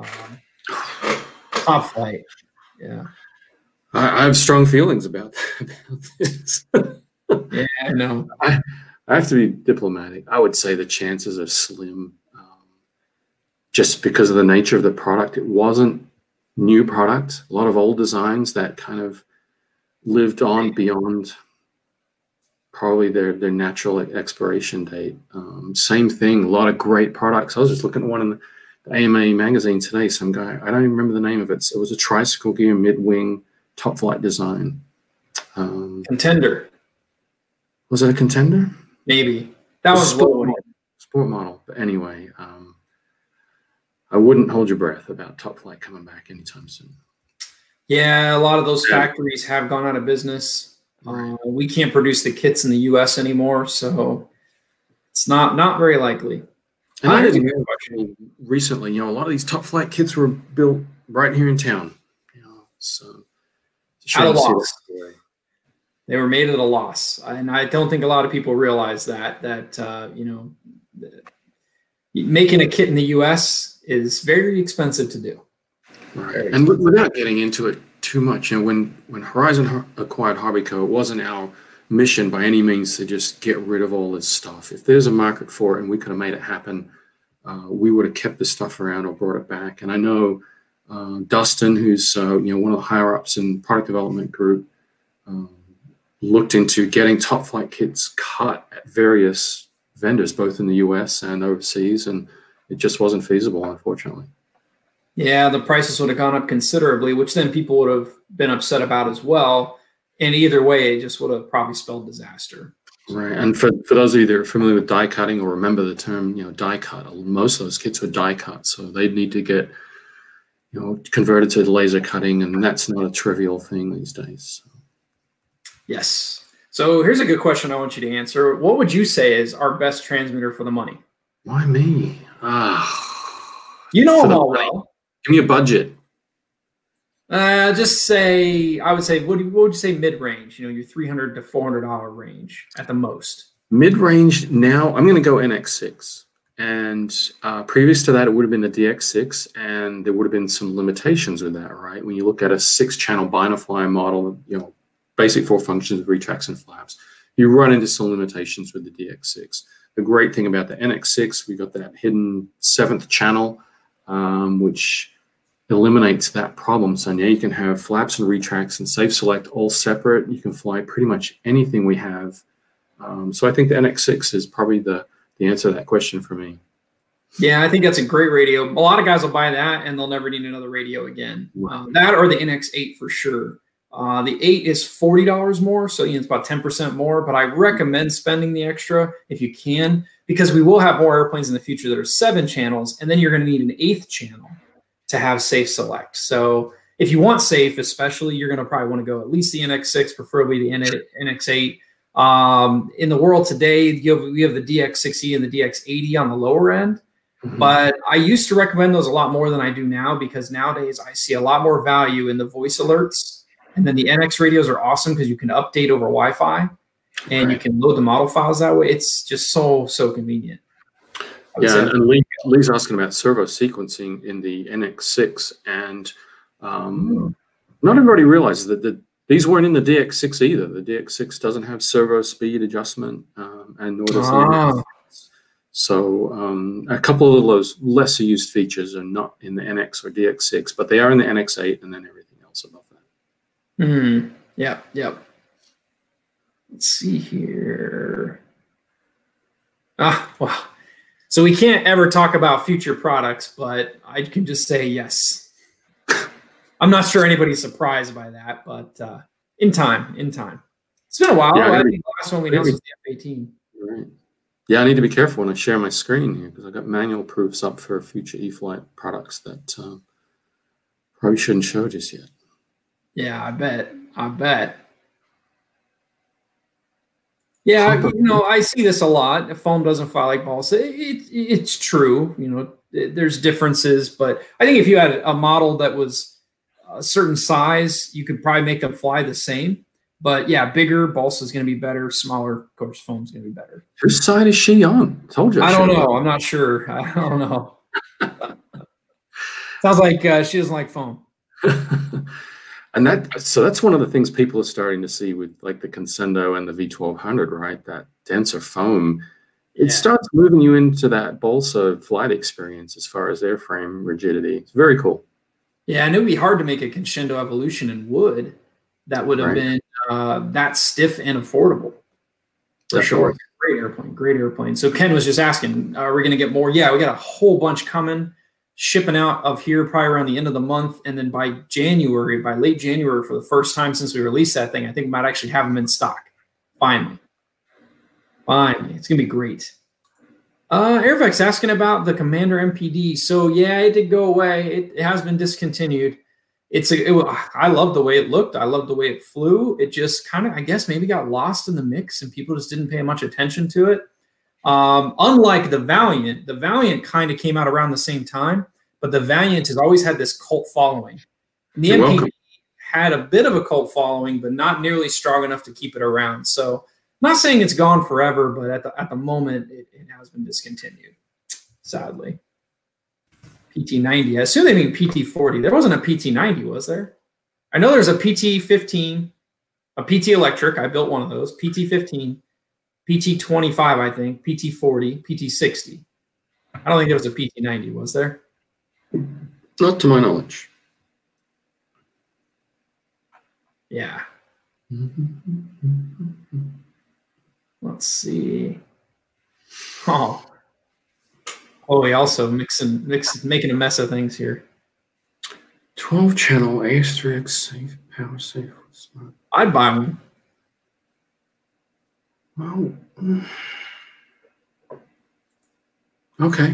Top Flight, yeah. I, I have strong feelings about, about this. Yeah, I know. I, I have to be diplomatic. I would say the chances are slim, um, just because of the nature of the product. It wasn't new product. A lot of old designs that kind of lived on beyond probably their their natural expiration date. Um, same thing. A lot of great products. I was just looking at one in the, the A M A magazine today. Some guy, I don't even remember the name of it. So it was a tricycle gear mid-wing Top Flight design. Um, Contender. Was it a Contender? Maybe. That was sport low. model. Sport model. But anyway, um, I wouldn't hold your breath about Top Flight coming back anytime soon. Yeah, a lot of those factories have gone out of business. Right. Uh, we can't produce the kits in the U S anymore, so it's not not very likely. And I didn't hear recently, you know, a lot of these Top Flight kits were built right here in town. You know, so at a loss. They were made at a loss, and I don't think a lot of people realize that. That uh, you know, making a kit in the U S is very expensive to do. Right, and without getting into it too much, you know, when when Horizon acquired Hobbyco, it wasn't our mission by any means to just get rid of all this stuff. If there's a market for it and we could have made it happen, uh, we would have kept this stuff around or brought it back. And I know uh, Dustin, who's uh, you know one of the higher ups in product development group, um, looked into getting Top Flight kits cut at various vendors, both in the U S and overseas, and it just wasn't feasible, unfortunately. Yeah, the prices would have gone up considerably, which then people would have been upset about as well. And either way, it just would have probably spelled disaster. Right. And for, for those of you that are familiar with die cutting or remember the term, you know, die cut, most of those kits were die cut. So they'd need to get, you know, converted to laser cutting, and that's not a trivial thing these days. So. Yes. So here's a good question I want you to answer. What would you say is our best transmitter for the money? Why me? Ah, you know them all well. Give me a budget. Uh, just say, I would say, what, what would you say mid-range? You know, your three hundred to four hundred dollar range at the most. Mid-range now, I'm going to go N X six. And uh, previous to that, it would have been the D X six, and there would have been some limitations with that, right? When you look at a six-channel binofly model, you know, basic four functions, retracts and flaps, you run into some limitations with the D X six. The great thing about the N X six, we got that hidden seventh channel, um, which eliminates that problem. So now you can have flaps and retracts and safe select all separate. You can fly pretty much anything we have. Um, so I think the N X six is probably the, the answer to that question for me. Yeah, I think that's a great radio. A lot of guys will buy that and they'll never need another radio again. Wow. Um, that or the N X eight for sure. Uh, the eight is forty dollars more, so you know, it's about ten percent more, but I recommend spending the extra if you can, because we will have more airplanes in the future that are seven channels, and then you're going to need an eighth channel to have safe select. So if you want safe, especially, you're going to probably want to go at least the N X six, preferably the N X eight. Um, in the world today, you have, we have the D X six E and the D X eighty on the lower end. Mm-hmm. But I used to recommend those a lot more than I do now, because nowadays I see a lot more value in the voice alerts. And then the N X radios are awesome because you can update over Wi-Fi and right. you can load the model files that way. It's just so, so convenient. Yeah, and Lee, Lee's asking about servo sequencing in the N X six. And Um, not everybody realizes that the, these weren't in the D X six either. The D X six doesn't have servo speed adjustment, um, and nor does Ah. the So um, a couple of those lesser used features are not in the N X or D X six, but they are in the N X eight and then everything else above that. Mm-hmm. Yep, yep. Let's see here. Ah, wow. So we can't ever talk about future products, but I can just say yes. I'm not sure anybody's surprised by that, but uh, in time, in time. It's been a while. Yeah, I every, think the last one we announced was the F eighteen. Right. Yeah, I need to be careful when I share my screen here because I've got manual proofs up for future E-flite products that um, probably shouldn't show just yet. Yeah, I bet. I bet. Yeah, you know, I see this a lot. If foam doesn't fly like balls, it, it, it's true. You know, there's differences, but I think if you had a model that was a certain size, you could probably make them fly the same. But yeah, bigger balsa is going to be better. Smaller, of course, foam is going to be better. Whose side is she on? I told you. I, I don't know. I'm not sure. I don't know. Sounds like uh, she doesn't like foam. And that, so that's one of the things people are starting to see with like the Consendo and the V twelve hundred, right? That denser foam, it yeah. starts moving you into that balsa flight experience as far as airframe rigidity. It's very cool. Yeah, and it would be hard to make a Consendo Evolution in wood that would have right. been uh, that stiff and affordable. For Definitely. Sure. Great airplane, great airplane. So Ken was just asking, are we going to get more? Yeah, we got a whole bunch coming. Shipping out of here probably around the end of the month. And then by January, by late January, for the first time since we released that thing, I think we might actually have them in stock. Finally. Finally. It's going to be great. Uh, Airvex asking about the Commander M P D. So, yeah, it did go away. It, it has been discontinued. It's a, it, I love the way it looked. I love the way it flew. It just kind of, I guess, maybe got lost in the mix and people just didn't pay much attention to it. Um, unlike the Valiant, the Valiant kind of came out around the same time, but the Valiant has always had this cult following. And the You're M P D welcome. Had a bit of a cult following, but not nearly strong enough to keep it around. So I'm not saying it's gone forever, but at the, at the moment, it, it has been discontinued, sadly. P T ninety. I assume they mean P T forty. There wasn't a P T ninety, was there? I know there's a P T fifteen, a P T electric. I built one of those, P T fifteen. P T twenty-five, I think, P T forty, P T sixty. I don't think there was a P T ninety, was there? Not to my knowledge. Yeah. Let's see. Oh. Oh, we also mixing, mixing, making a mess of things here. twelve channel asterisk safe power safe. I'd buy one. Oh. Okay.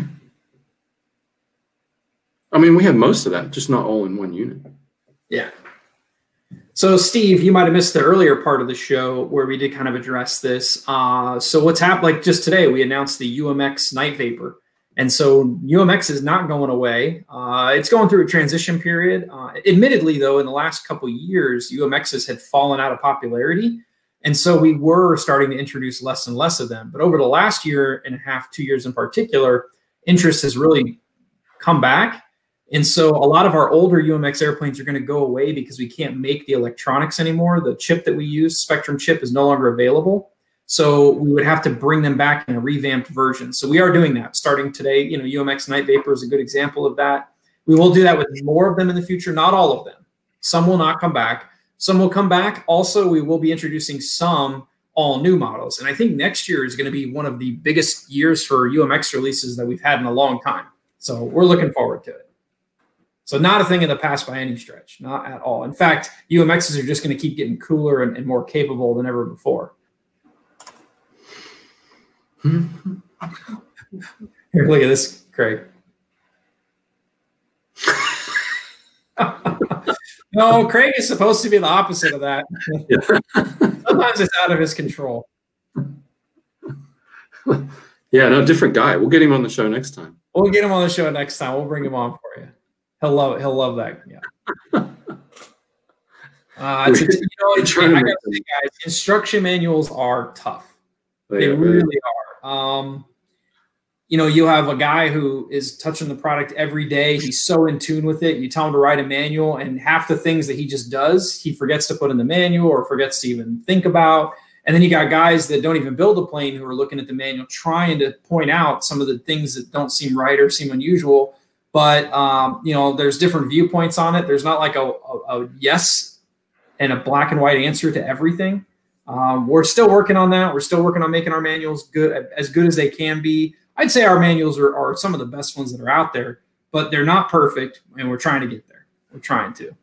I mean, we have most of that, just not all in one unit. Yeah. So, Steve, you might have missed the earlier part of the show where we did kind of address this. Uh, so what's happened, like just today, we announced the U M X Night Vapor. And so U M X is not going away. Uh, it's going through a transition period. Uh, admittedly, though, in the last couple of years, U M Xs had fallen out of popularity. And so we were starting to introduce less and less of them. But over the last year and a half, two years in particular, interest has really come back. And so a lot of our older U M X airplanes are going to go away because we can't make the electronics anymore. The chip that we use, Spektrum chip, is no longer available. So we would have to bring them back in a revamped version. So we are doing that starting today. You know, U M X Night Vapor is a good example of that. We will do that with more of them in the future, not all of them. Some will not come back. Some will come back. Also, we will be introducing some all new models. And I think next year is going to be one of the biggest years for U M X releases that we've had in a long time. So we're looking forward to it. So not a thing in the past by any stretch, not at all. In fact, U M Xs are just going to keep getting cooler and, and more capable than ever before. Here, look at this, Craig. No, Craig is supposed to be the opposite of that. Sometimes it's out of his control. Yeah, no, different guy. We'll get him on the show next time. We'll get him on the show next time. We'll bring him on for you. He'll love it. He'll love that. Yeah. Uh, it's, it's, you know, it's, I gotta say, guys, instruction manuals are tough. They, they really are. Um, you know, you have a guy who is touching the product every day. He's so in tune with it. You tell him to write a manual, and half the things that he just does, he forgets to put in the manual or forgets to even think about. And then you got guys that don't even build a plane who are looking at the manual, trying to point out some of the things that don't seem right or seem unusual. But, um, you know, there's different viewpoints on it. There's not like a, a, a yes and a black and white answer to everything. Um, we're still working on that. We're still working on making our manuals good, as good as they can be. I'd say our manuals are, are some of the best ones that are out there, but they're not perfect, and we're trying to get there. We're trying to.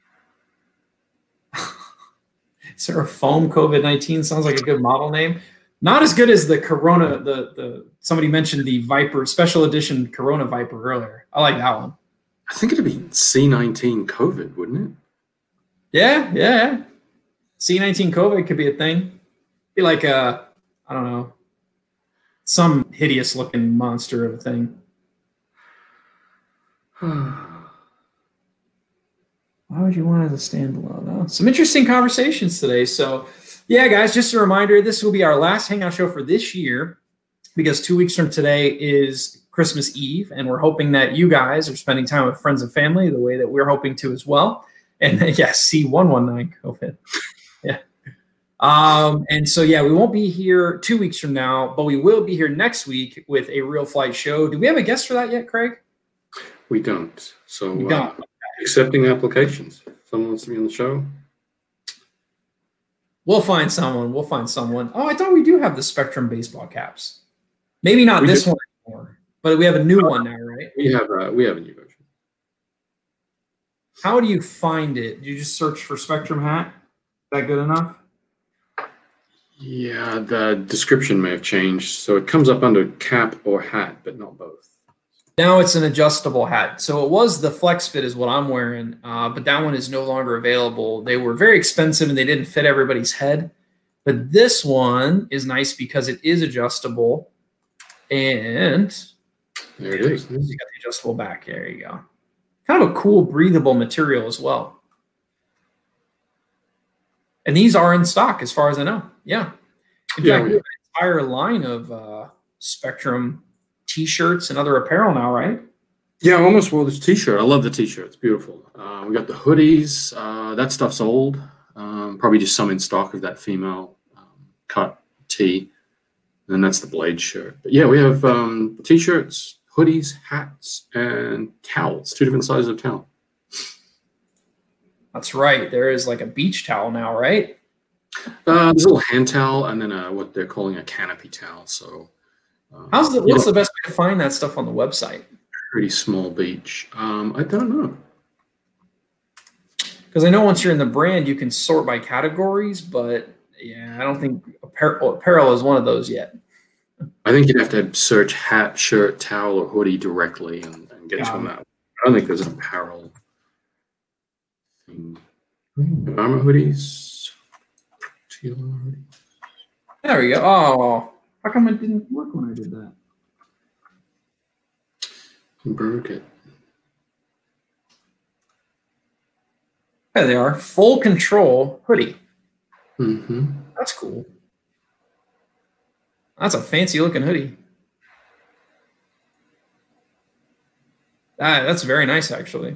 Is there a foam COVID nineteen? Sounds like a good model name. Not as good as the Corona. The the somebody mentioned the Viper special edition Corona Viper earlier. I like that one. I think it'd be C nineteen COVID, wouldn't it? Yeah, yeah. C nineteen COVID could be a thing. Be like a, I don't know, some hideous looking monster of a thing. Why would you want it to stand below? No, some interesting conversations today. So, yeah, guys, just a reminder, this will be our last Hangout show for this year, because two weeks from today is Christmas Eve, and we're hoping that you guys are spending time with friends and family the way that we're hoping to as well. And yes, C one one nine COVID. Yeah. Um, and so, yeah, we won't be here two weeks from now, but we will be here next week with a real flight show. Do we have a guest for that yet, Craig? We don't. So we don't. Uh, accepting applications. If someone wants to be on the show, we'll find someone. We'll find someone. Oh, I thought we do have the Spektrum baseball caps. Maybe not we this do. one anymore, but we have a new uh, one now, right? We have a, we have a new version. How do you find it? Do you just search for Spektrum hat? Is that good enough? Yeah, the description may have changed. So it comes up under cap or hat, but not both. Now it's an adjustable hat. So it was the Flex Fit is what I'm wearing, uh, but that one is no longer available. They were very expensive and they didn't fit everybody's head. But this one is nice because it is adjustable. And there it is. You got the adjustable back. There you go. Kind of a cool, breathable material as well. And these are in stock as far as I know. Yeah. In yeah, fact, we have an entire line of uh, Spektrum T-shirts and other apparel now, right? Yeah, I almost wore this T-shirt. I love the T-shirt. It's beautiful. Uh, we got the hoodies. Uh, that stuff's old. Um, probably just some in stock of that female um, cut tee. And that's the Blade shirt. But yeah, we have um, T-shirts, hoodies, hats, and towels. Two different sizes of towel. That's right. There is like a beach towel now, right? Uh, there's a little hand towel and then a, what they're calling a canopy towel. So, uh, how's the, what's the best way to find that stuff on the website? Pretty small beach. Um, I don't know. Because I know once you're in the brand, you can sort by categories, but yeah, I don't think apparel, apparel is one of those yet. I think you'd have to search hat, shirt, towel, or hoodie directly and, and get yeah. to them out. I don't think there's an apparel. Armor hoodies. Teal hoodies. There we go. Oh, how come it didn't work when I did that? You broke it. There they are. Full control hoodie. Mm-hmm. That's cool. That's a fancy looking hoodie. That, that's very nice, actually.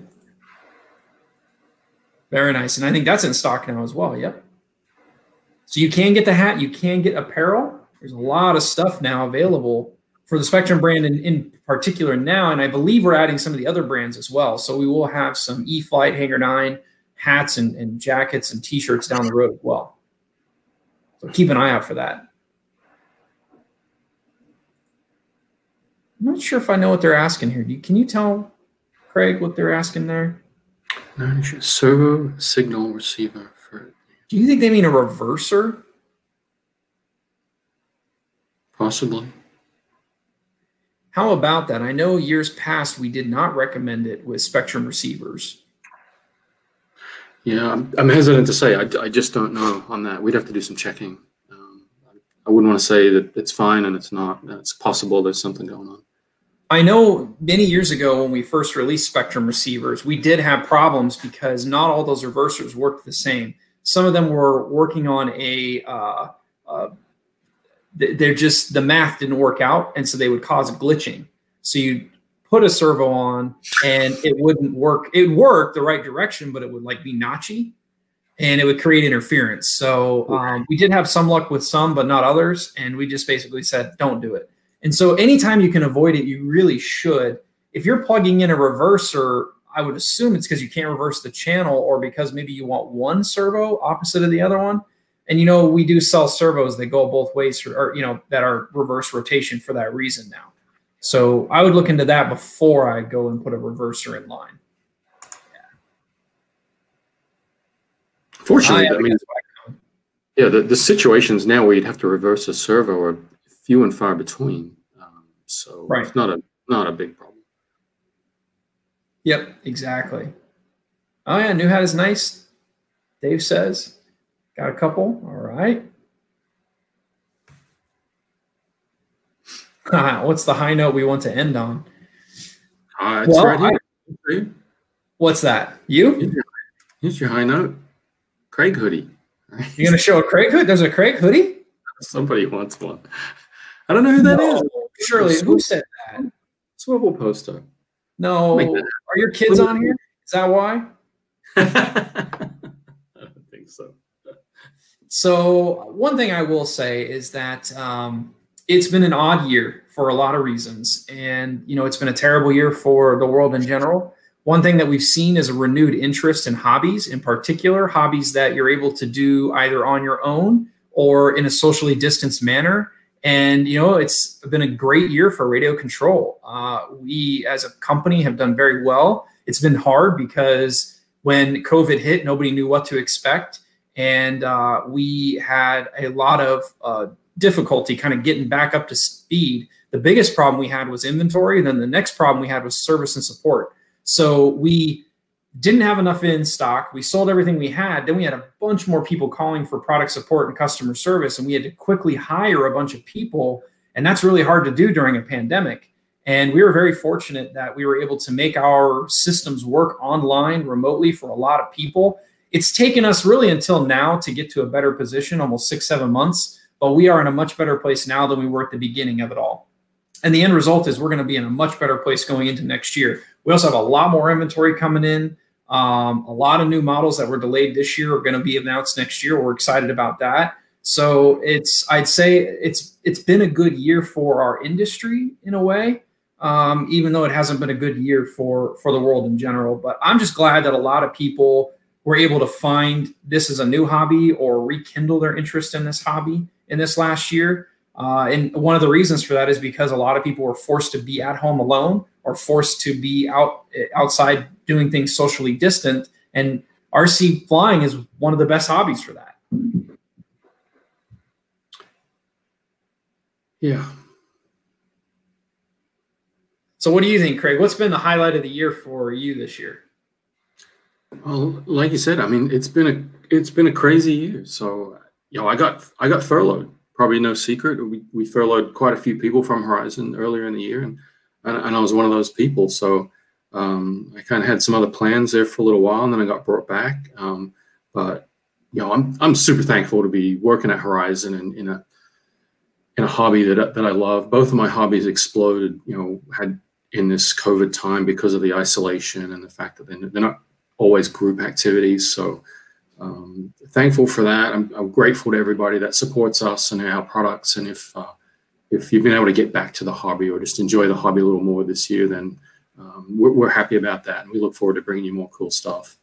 Very nice. And I think that's in stock now as well. Yep. So you can get the hat. You can get apparel. There's a lot of stuff now available for the Spektrum brand in, in particular now. And I believe we're adding some of the other brands as well. So we will have some E-flite, Hanger nine, hats and, and jackets and T-shirts down the road as well. So keep an eye out for that. I'm not sure if I know what they're asking here. Do you, can you tell, Craig, what they're asking there? No, servo signal receiver. For. Do you think they mean a reverser? Possibly. How about that? I know years past we did not recommend it with Spektrum receivers. Yeah, I'm, I'm hesitant to say. I, I just don't know on that. We'd have to do some checking. Um, I wouldn't want to say that it's fine and it's not. It's possible there's something going on. I know many years ago when we first released Spektrum receivers, we did have problems because not all those reversers worked the same. Some of them were working on a uh, uh, they're just, the math didn't work out. And so they would cause glitching. So you put a servo on and it wouldn't work. It worked the right direction, but it would like be notchy and it would create interference. So um, we did have some luck with some, but not others. And we just basically said, don't do it. And so anytime you can avoid it, you really should. If you're plugging in a reverser, I would assume it's because you can't reverse the channel or because maybe you want one servo opposite of the other one. And, you know, we do sell servos that go both ways for, or, you know, that are reverse rotation for that reason now. So I would look into that before I go and put a reverser in line. Fortunately, I, I mean, yeah, the, the situations now where you'd have to reverse a servo are few and far between. Um, so right. It's not a, not a big problem. Yep, exactly. Oh yeah, new hat is nice. Dave says. Got a couple. All right. What's the high note we want to end on? Uh, it's well, right here. I, what's that? You? Here's your, here's your high note. Craig hoodie. You're going to show a Craig hoodie? There's a Craig hoodie? Somebody wants one. I don't know who that no, is. Surely, who said that? Swivel poster. No. Are your kids on here? Is that why? I don't think so. So one thing I will say is that um, it's been an odd year for a lot of reasons. And, you know, it's been a terrible year for the world in general. One thing that we've seen is a renewed interest in hobbies, in particular, hobbies that you're able to do either on your own or in a socially distanced manner. And, you know, it's been a great year for radio control. Uh, we, as a company, have done very well. It's been hard because when COVID hit, nobody knew what to expect. And uh, we had a lot of uh, difficulty kind of getting back up to speed. The biggest problem we had was inventory. And then the next problem we had was service and support. So we didn't have enough in stock. We sold everything we had. Then we had a bunch more people calling for product support and customer service. And we had to quickly hire a bunch of people. And that's really hard to do during a pandemic. And we were very fortunate that we were able to make our systems work online remotely for a lot of people. It's taken us really until now to get to a better position, almost six, seven months, but we are in a much better place now than we were at the beginning of it all. And the end result is we're going to be in a much better place going into next year. We also have a lot more inventory coming in. Um, a lot of new models that were delayed this year are going to be announced next year. We're excited about that. So it's, I'd say it's, it's been a good year for our industry in a way, um, even though it hasn't been a good year for, for the world in general. But I'm just glad that a lot of people were able to find this as a new hobby or rekindle their interest in this hobby in this last year. Uh, and one of the reasons for that is because a lot of people were forced to be at home alone or forced to be out outside doing things socially distant. And R C flying is one of the best hobbies for that. Yeah. So what do you think, Craig? What's been the highlight of the year for you this year? Well, like you said, I mean, it's been a it's been a crazy year. So, you know, I got I got furloughed. Probably no secret. We we furloughed quite a few people from Horizon earlier in the year, and and I was one of those people. So um, I kind of had some other plans there for a little while, and then I got brought back. Um, but you know, I'm I'm super thankful to be working at Horizon and in a in a hobby that that I love. Both of my hobbies exploded, you know, had in this COVID time because of the isolation and the fact that they're, they're not always group activities. So um, thankful for that. I'm, I'm grateful to everybody that supports us and our products. And if uh, if you've been able to get back to the hobby or just enjoy the hobby a little more this year, then um, we're, we're happy about that. And we look forward to bringing you more cool stuff.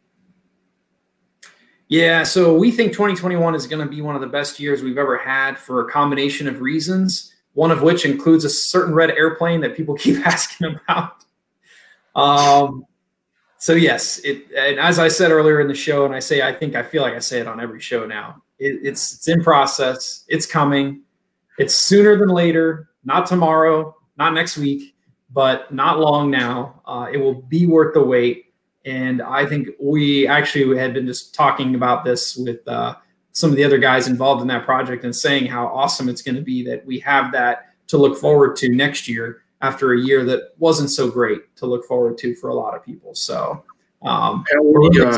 Yeah, so we think twenty twenty-one is going to be one of the best years we've ever had for a combination of reasons, one of which includes a certain red airplane that people keep asking about. Um, so yes, it, and as I said earlier in the show, and I say, I think I feel like I say it on every show now, it, it's, it's in process, it's coming, it's sooner than later, not tomorrow, not next week, but not long now. Uh, it will be worth the wait. And I think we actually had been just talking about this with uh, some of the other guys involved in that project and saying how awesome it's going to be that we have that to look forward to next year after a year that wasn't so great to look forward to for a lot of people. So um, we're really excited about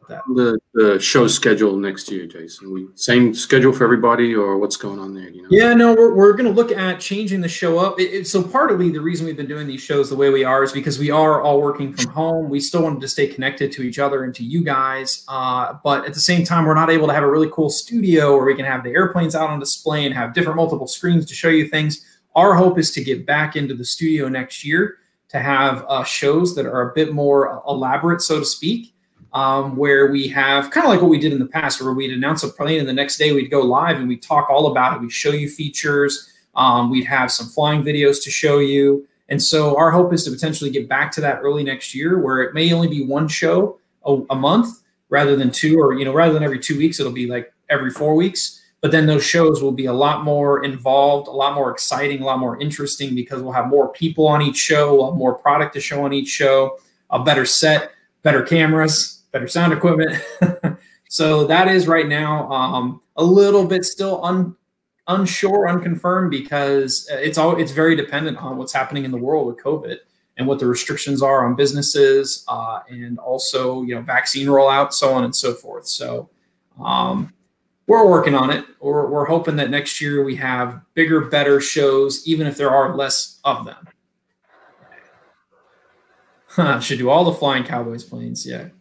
that. The, the show schedule next year, Jason. We same schedule for everybody, or what's going on there? You know? Yeah, no, we're, we're going to look at changing the show up. It, it, so partly the reason we've been doing these shows the way we are is because we are all working from home. We still wanted to stay connected to each other and to you guys. Uh, but at the same time, we're not able to have a really cool studio where we can have the airplanes out on display and have different multiple screens to show you things. Our hope is to get back into the studio next year to have uh, shows that are a bit more elaborate, so to speak. Um, where we have kind of like what we did in the past, where we'd announce a plane and the next day we'd go live and we'd talk all about it. We'd show you features. Um, we'd have some flying videos to show you. And so our hope is to potentially get back to that early next year, where it may only be one show a, a month rather than two, or, you know, rather than every two weeks, it'll be like every four weeks. But then those shows will be a lot more involved, a lot more exciting, a lot more interesting, because we'll have more people on each show, we'll have more product to show on each show, a better set, better cameras, better sound equipment. So that is right now um, a little bit still un, unsure, unconfirmed, because it's all it's very dependent on what's happening in the world with COVID and what the restrictions are on businesses, uh, and also, you know, vaccine rollout, so on and so forth. So um, we're working on it. We're, we're hoping that next year we have bigger, better shows, even if there are less of them. Huh, should do all the Flying Cowboys planes, yeah.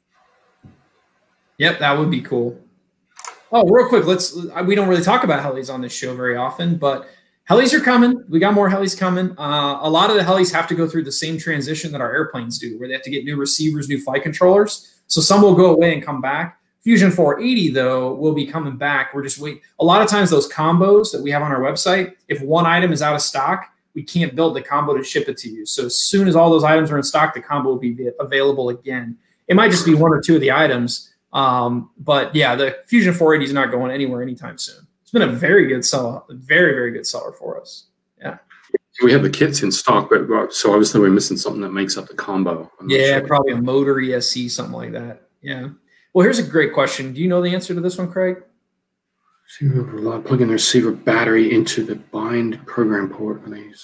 Yep, that would be cool. Oh, real quick, let's. We don't really talk about helis on this show very often, but helis are coming. We got more helis coming. Uh, a lot of the helis have to go through the same transition that our airplanes do, where they have to get new receivers, new flight controllers. So some will go away and come back. Fusion four eighty, though, will be coming back. We're just waiting. A lot of times those combos that we have on our website, if one item is out of stock, we can't build the combo to ship it to you. So as soon as all those items are in stock, the combo will be available again. It might just be one or two of the items. Um, but yeah, the Fusion four eighty is not going anywhere anytime soon. It's been a very good seller, very, very good seller for us. Yeah. We have the kits in stock, but so obviously we're missing something that makes up the combo. Yeah, sure. Probably a motor E S C, something like that. Yeah. Well, here's a great question. Do you know the answer to this one, Craig? Plugging the receiver battery into the bind program port.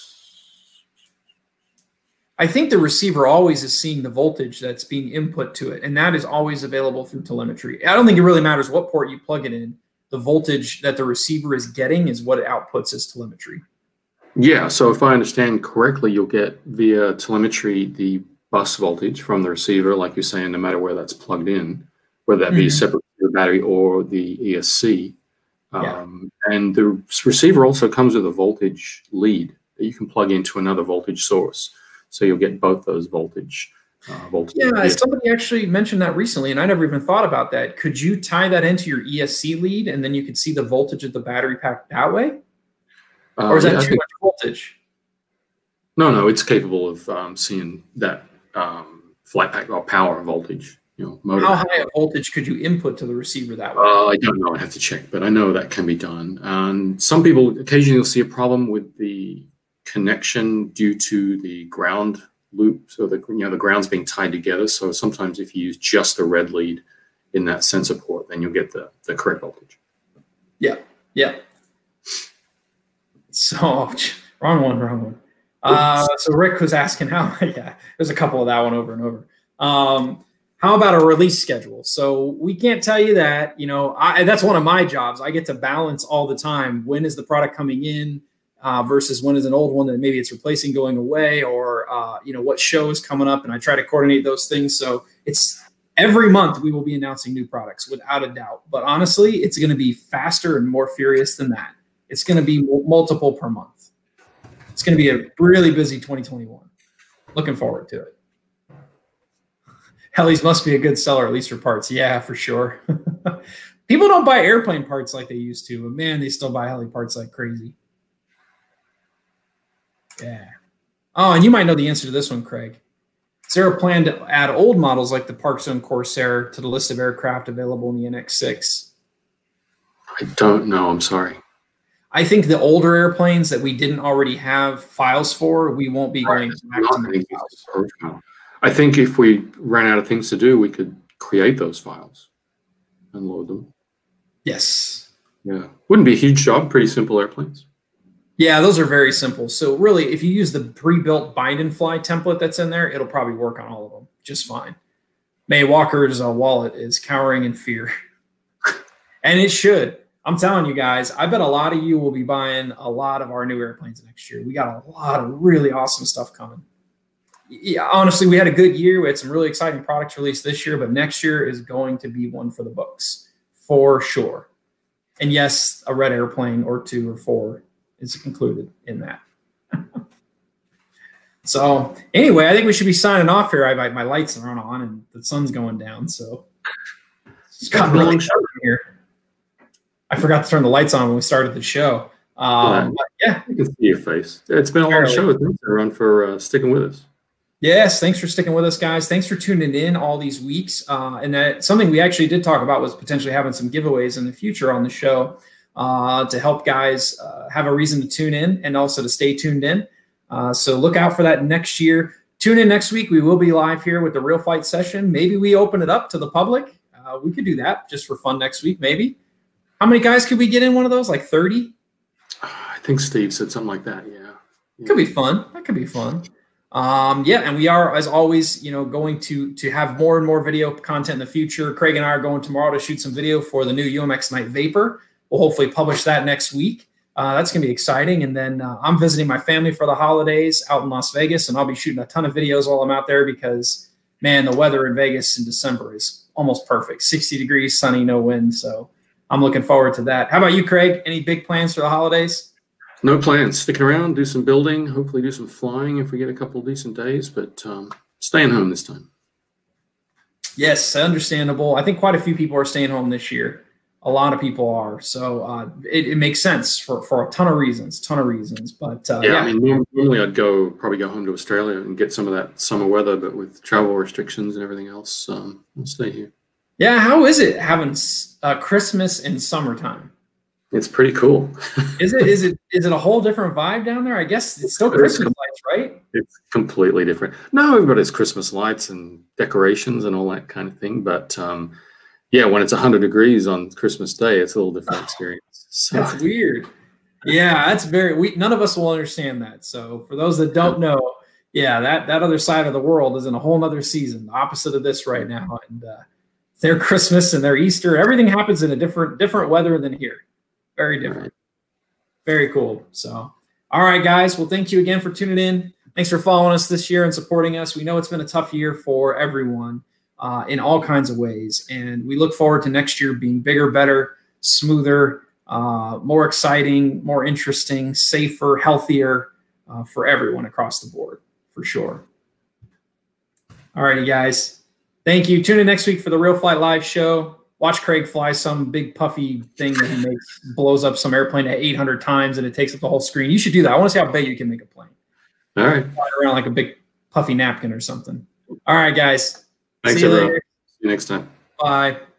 I think the receiver always is seeing the voltage that's being input to it, and that is always available through telemetry. I don't think it really matters what port you plug it in. The voltage that the receiver is getting is what it outputs as telemetry. Yeah, so if I understand correctly, you'll get via telemetry the bus voltage from the receiver, like you're saying, no matter where that's plugged in, whether that be mm-hmm. a separate battery or the E S C. Um, yeah. And the receiver also comes with a voltage lead that you can plug into another voltage source. So you'll get both those voltage. Uh, voltage yeah, somebody actually mentioned that recently, and I never even thought about that. Could you tie that into your E S C lead, and then you could see the voltage of the battery pack that way? Uh, or is that yeah, too much voltage? No, no, it's capable of um, seeing that um, flight pack or power voltage. You know, motor How high a voltage could you input to the receiver that way? Uh, I don't know. I have to check, but I know that can be done. And some people occasionally will see a problem with the connection due to the ground loop, so the you know the ground's being tied together. So sometimes if you use just the red lead in that sensor port, then you'll get the the correct voltage. Yeah, yeah. So wrong one, wrong one. Uh, so Rick was asking how. Yeah, there's a couple of that one over and over. Um, how about a release schedule? So we can't tell you that. You know, I, that's one of my jobs. I get to balance all the time. When is the product coming in? Uh, versus when is an old one that maybe it's replacing going away, or uh, you know, what show is coming up, and I try to coordinate those things. So it's every month we will be announcing new products without a doubt. But honestly, it's going to be faster and more furious than that. It's going to be multiple per month. It's going to be a really busy twenty twenty-one. Looking forward to it. Helis must be a good seller, at least for parts. Yeah, for sure. People don't buy airplane parts like they used to, but man, they still buy heli parts like crazy. Yeah. Oh, and you might know the answer to this one, Craig. Is there a plan to add old models like the Park Zone Corsair to the list of aircraft available in the N X six? I don't know. I'm sorry. I think the older airplanes that we didn't already have files for, we won't be going back to make files. I think if we ran out of things to do, we could create those files and load them. Yes. Yeah. Wouldn't be a huge job. Pretty simple airplanes. Yeah, those are very simple. So really, if you use the pre-built bind and fly template that's in there, it'll probably work on all of them just fine. May Walker's uh, wallet is cowering in fear. And it should. I'm telling you guys, I bet a lot of you will be buying a lot of our new airplanes next year. We got a lot of really awesome stuff coming. Yeah, honestly, we had a good year. We had some really exciting products released this year, but next year is going to be one for the books for sure. And yes, a red airplane or two or four is included in that. So anyway, I think we should be signing off here. I, my lights are on and the sun's going down, so it's got really dark in here. I forgot to turn the lights on when we started the show. Um, yeah, you can see your face. It's been a long show. Thanks everyone for uh, sticking with us. Yes, thanks for sticking with us, guys. Thanks for tuning in all these weeks. Uh, and that something we actually did talk about was potentially having some giveaways in the future on the show uh, to help guys uh, have a reason to tune in and also to stay tuned in. Uh, so look out for that next year. Tune in next week. We will be live here with the Real Flight session. Maybe we open it up to the public. Uh, we could do that just for fun next week, maybe. How many guys could we get in one of those? Like thirty? I think Steve said something like that, yeah. yeah. Could be fun. That could be fun. Um, yeah, and we are, as always, you know, going to to have more and more video content in the future. Craig and I are going tomorrow to shoot some video for the new U M X Night Vapor. We'll hopefully publish that next week. Uh, that's going to be exciting. And then uh, I'm visiting my family for the holidays out in Las Vegas, and I'll be shooting a ton of videos while I'm out there because, man, the weather in Vegas in December is almost perfect. sixty degrees, sunny, no wind. So I'm looking forward to that. How about you, Craig? Any big plans for the holidays? No plans. Sticking around, do some building, hopefully do some flying if we get a couple of decent days, but um, staying home this time. Yes, understandable. I think quite a few people are staying home this year. A lot of people are. So uh, it, it makes sense for, for a ton of reasons, ton of reasons. But uh, yeah, yeah, I mean, normally I'd go probably go home to Australia and get some of that summer weather, but with travel restrictions and everything else, um, I'll stay here. Yeah, how is it having uh, Christmas in summertime? It's pretty cool. Is it? Is it? Is it a whole different vibe down there? I guess it's still Christmas lights, right? It's completely different. No, everybody has Christmas lights and decorations and all that kind of thing, but um, yeah, when it's one hundred degrees on Christmas Day, it's a little different experience. So. That's weird. Yeah, that's very. We none of us will understand that. So for those that don't know, yeah, that that other side of the world is in a whole other season, the opposite of this right now, and uh, their Christmas and their Easter, everything happens in a different different weather than here. Very different. Very cool. So, all right, guys. Well, thank you again for tuning in. Thanks for following us this year and supporting us. We know it's been a tough year for everyone uh, in all kinds of ways. And we look forward to next year being bigger, better, smoother, uh, more exciting, more interesting, safer, healthier uh, for everyone across the board, for sure. All righty, guys. Thank you. Tune in next week for the Real Flight Live show. Watch Craig fly some big puffy thing that he makes, blows up some airplane at eight hundred times, and it takes up the whole screen. You should do that. I want to see how big you can make a plane. All right. Fly around like a big puffy napkin or something. All right, guys. Thanks, see you everyone. later. See you next time. Bye.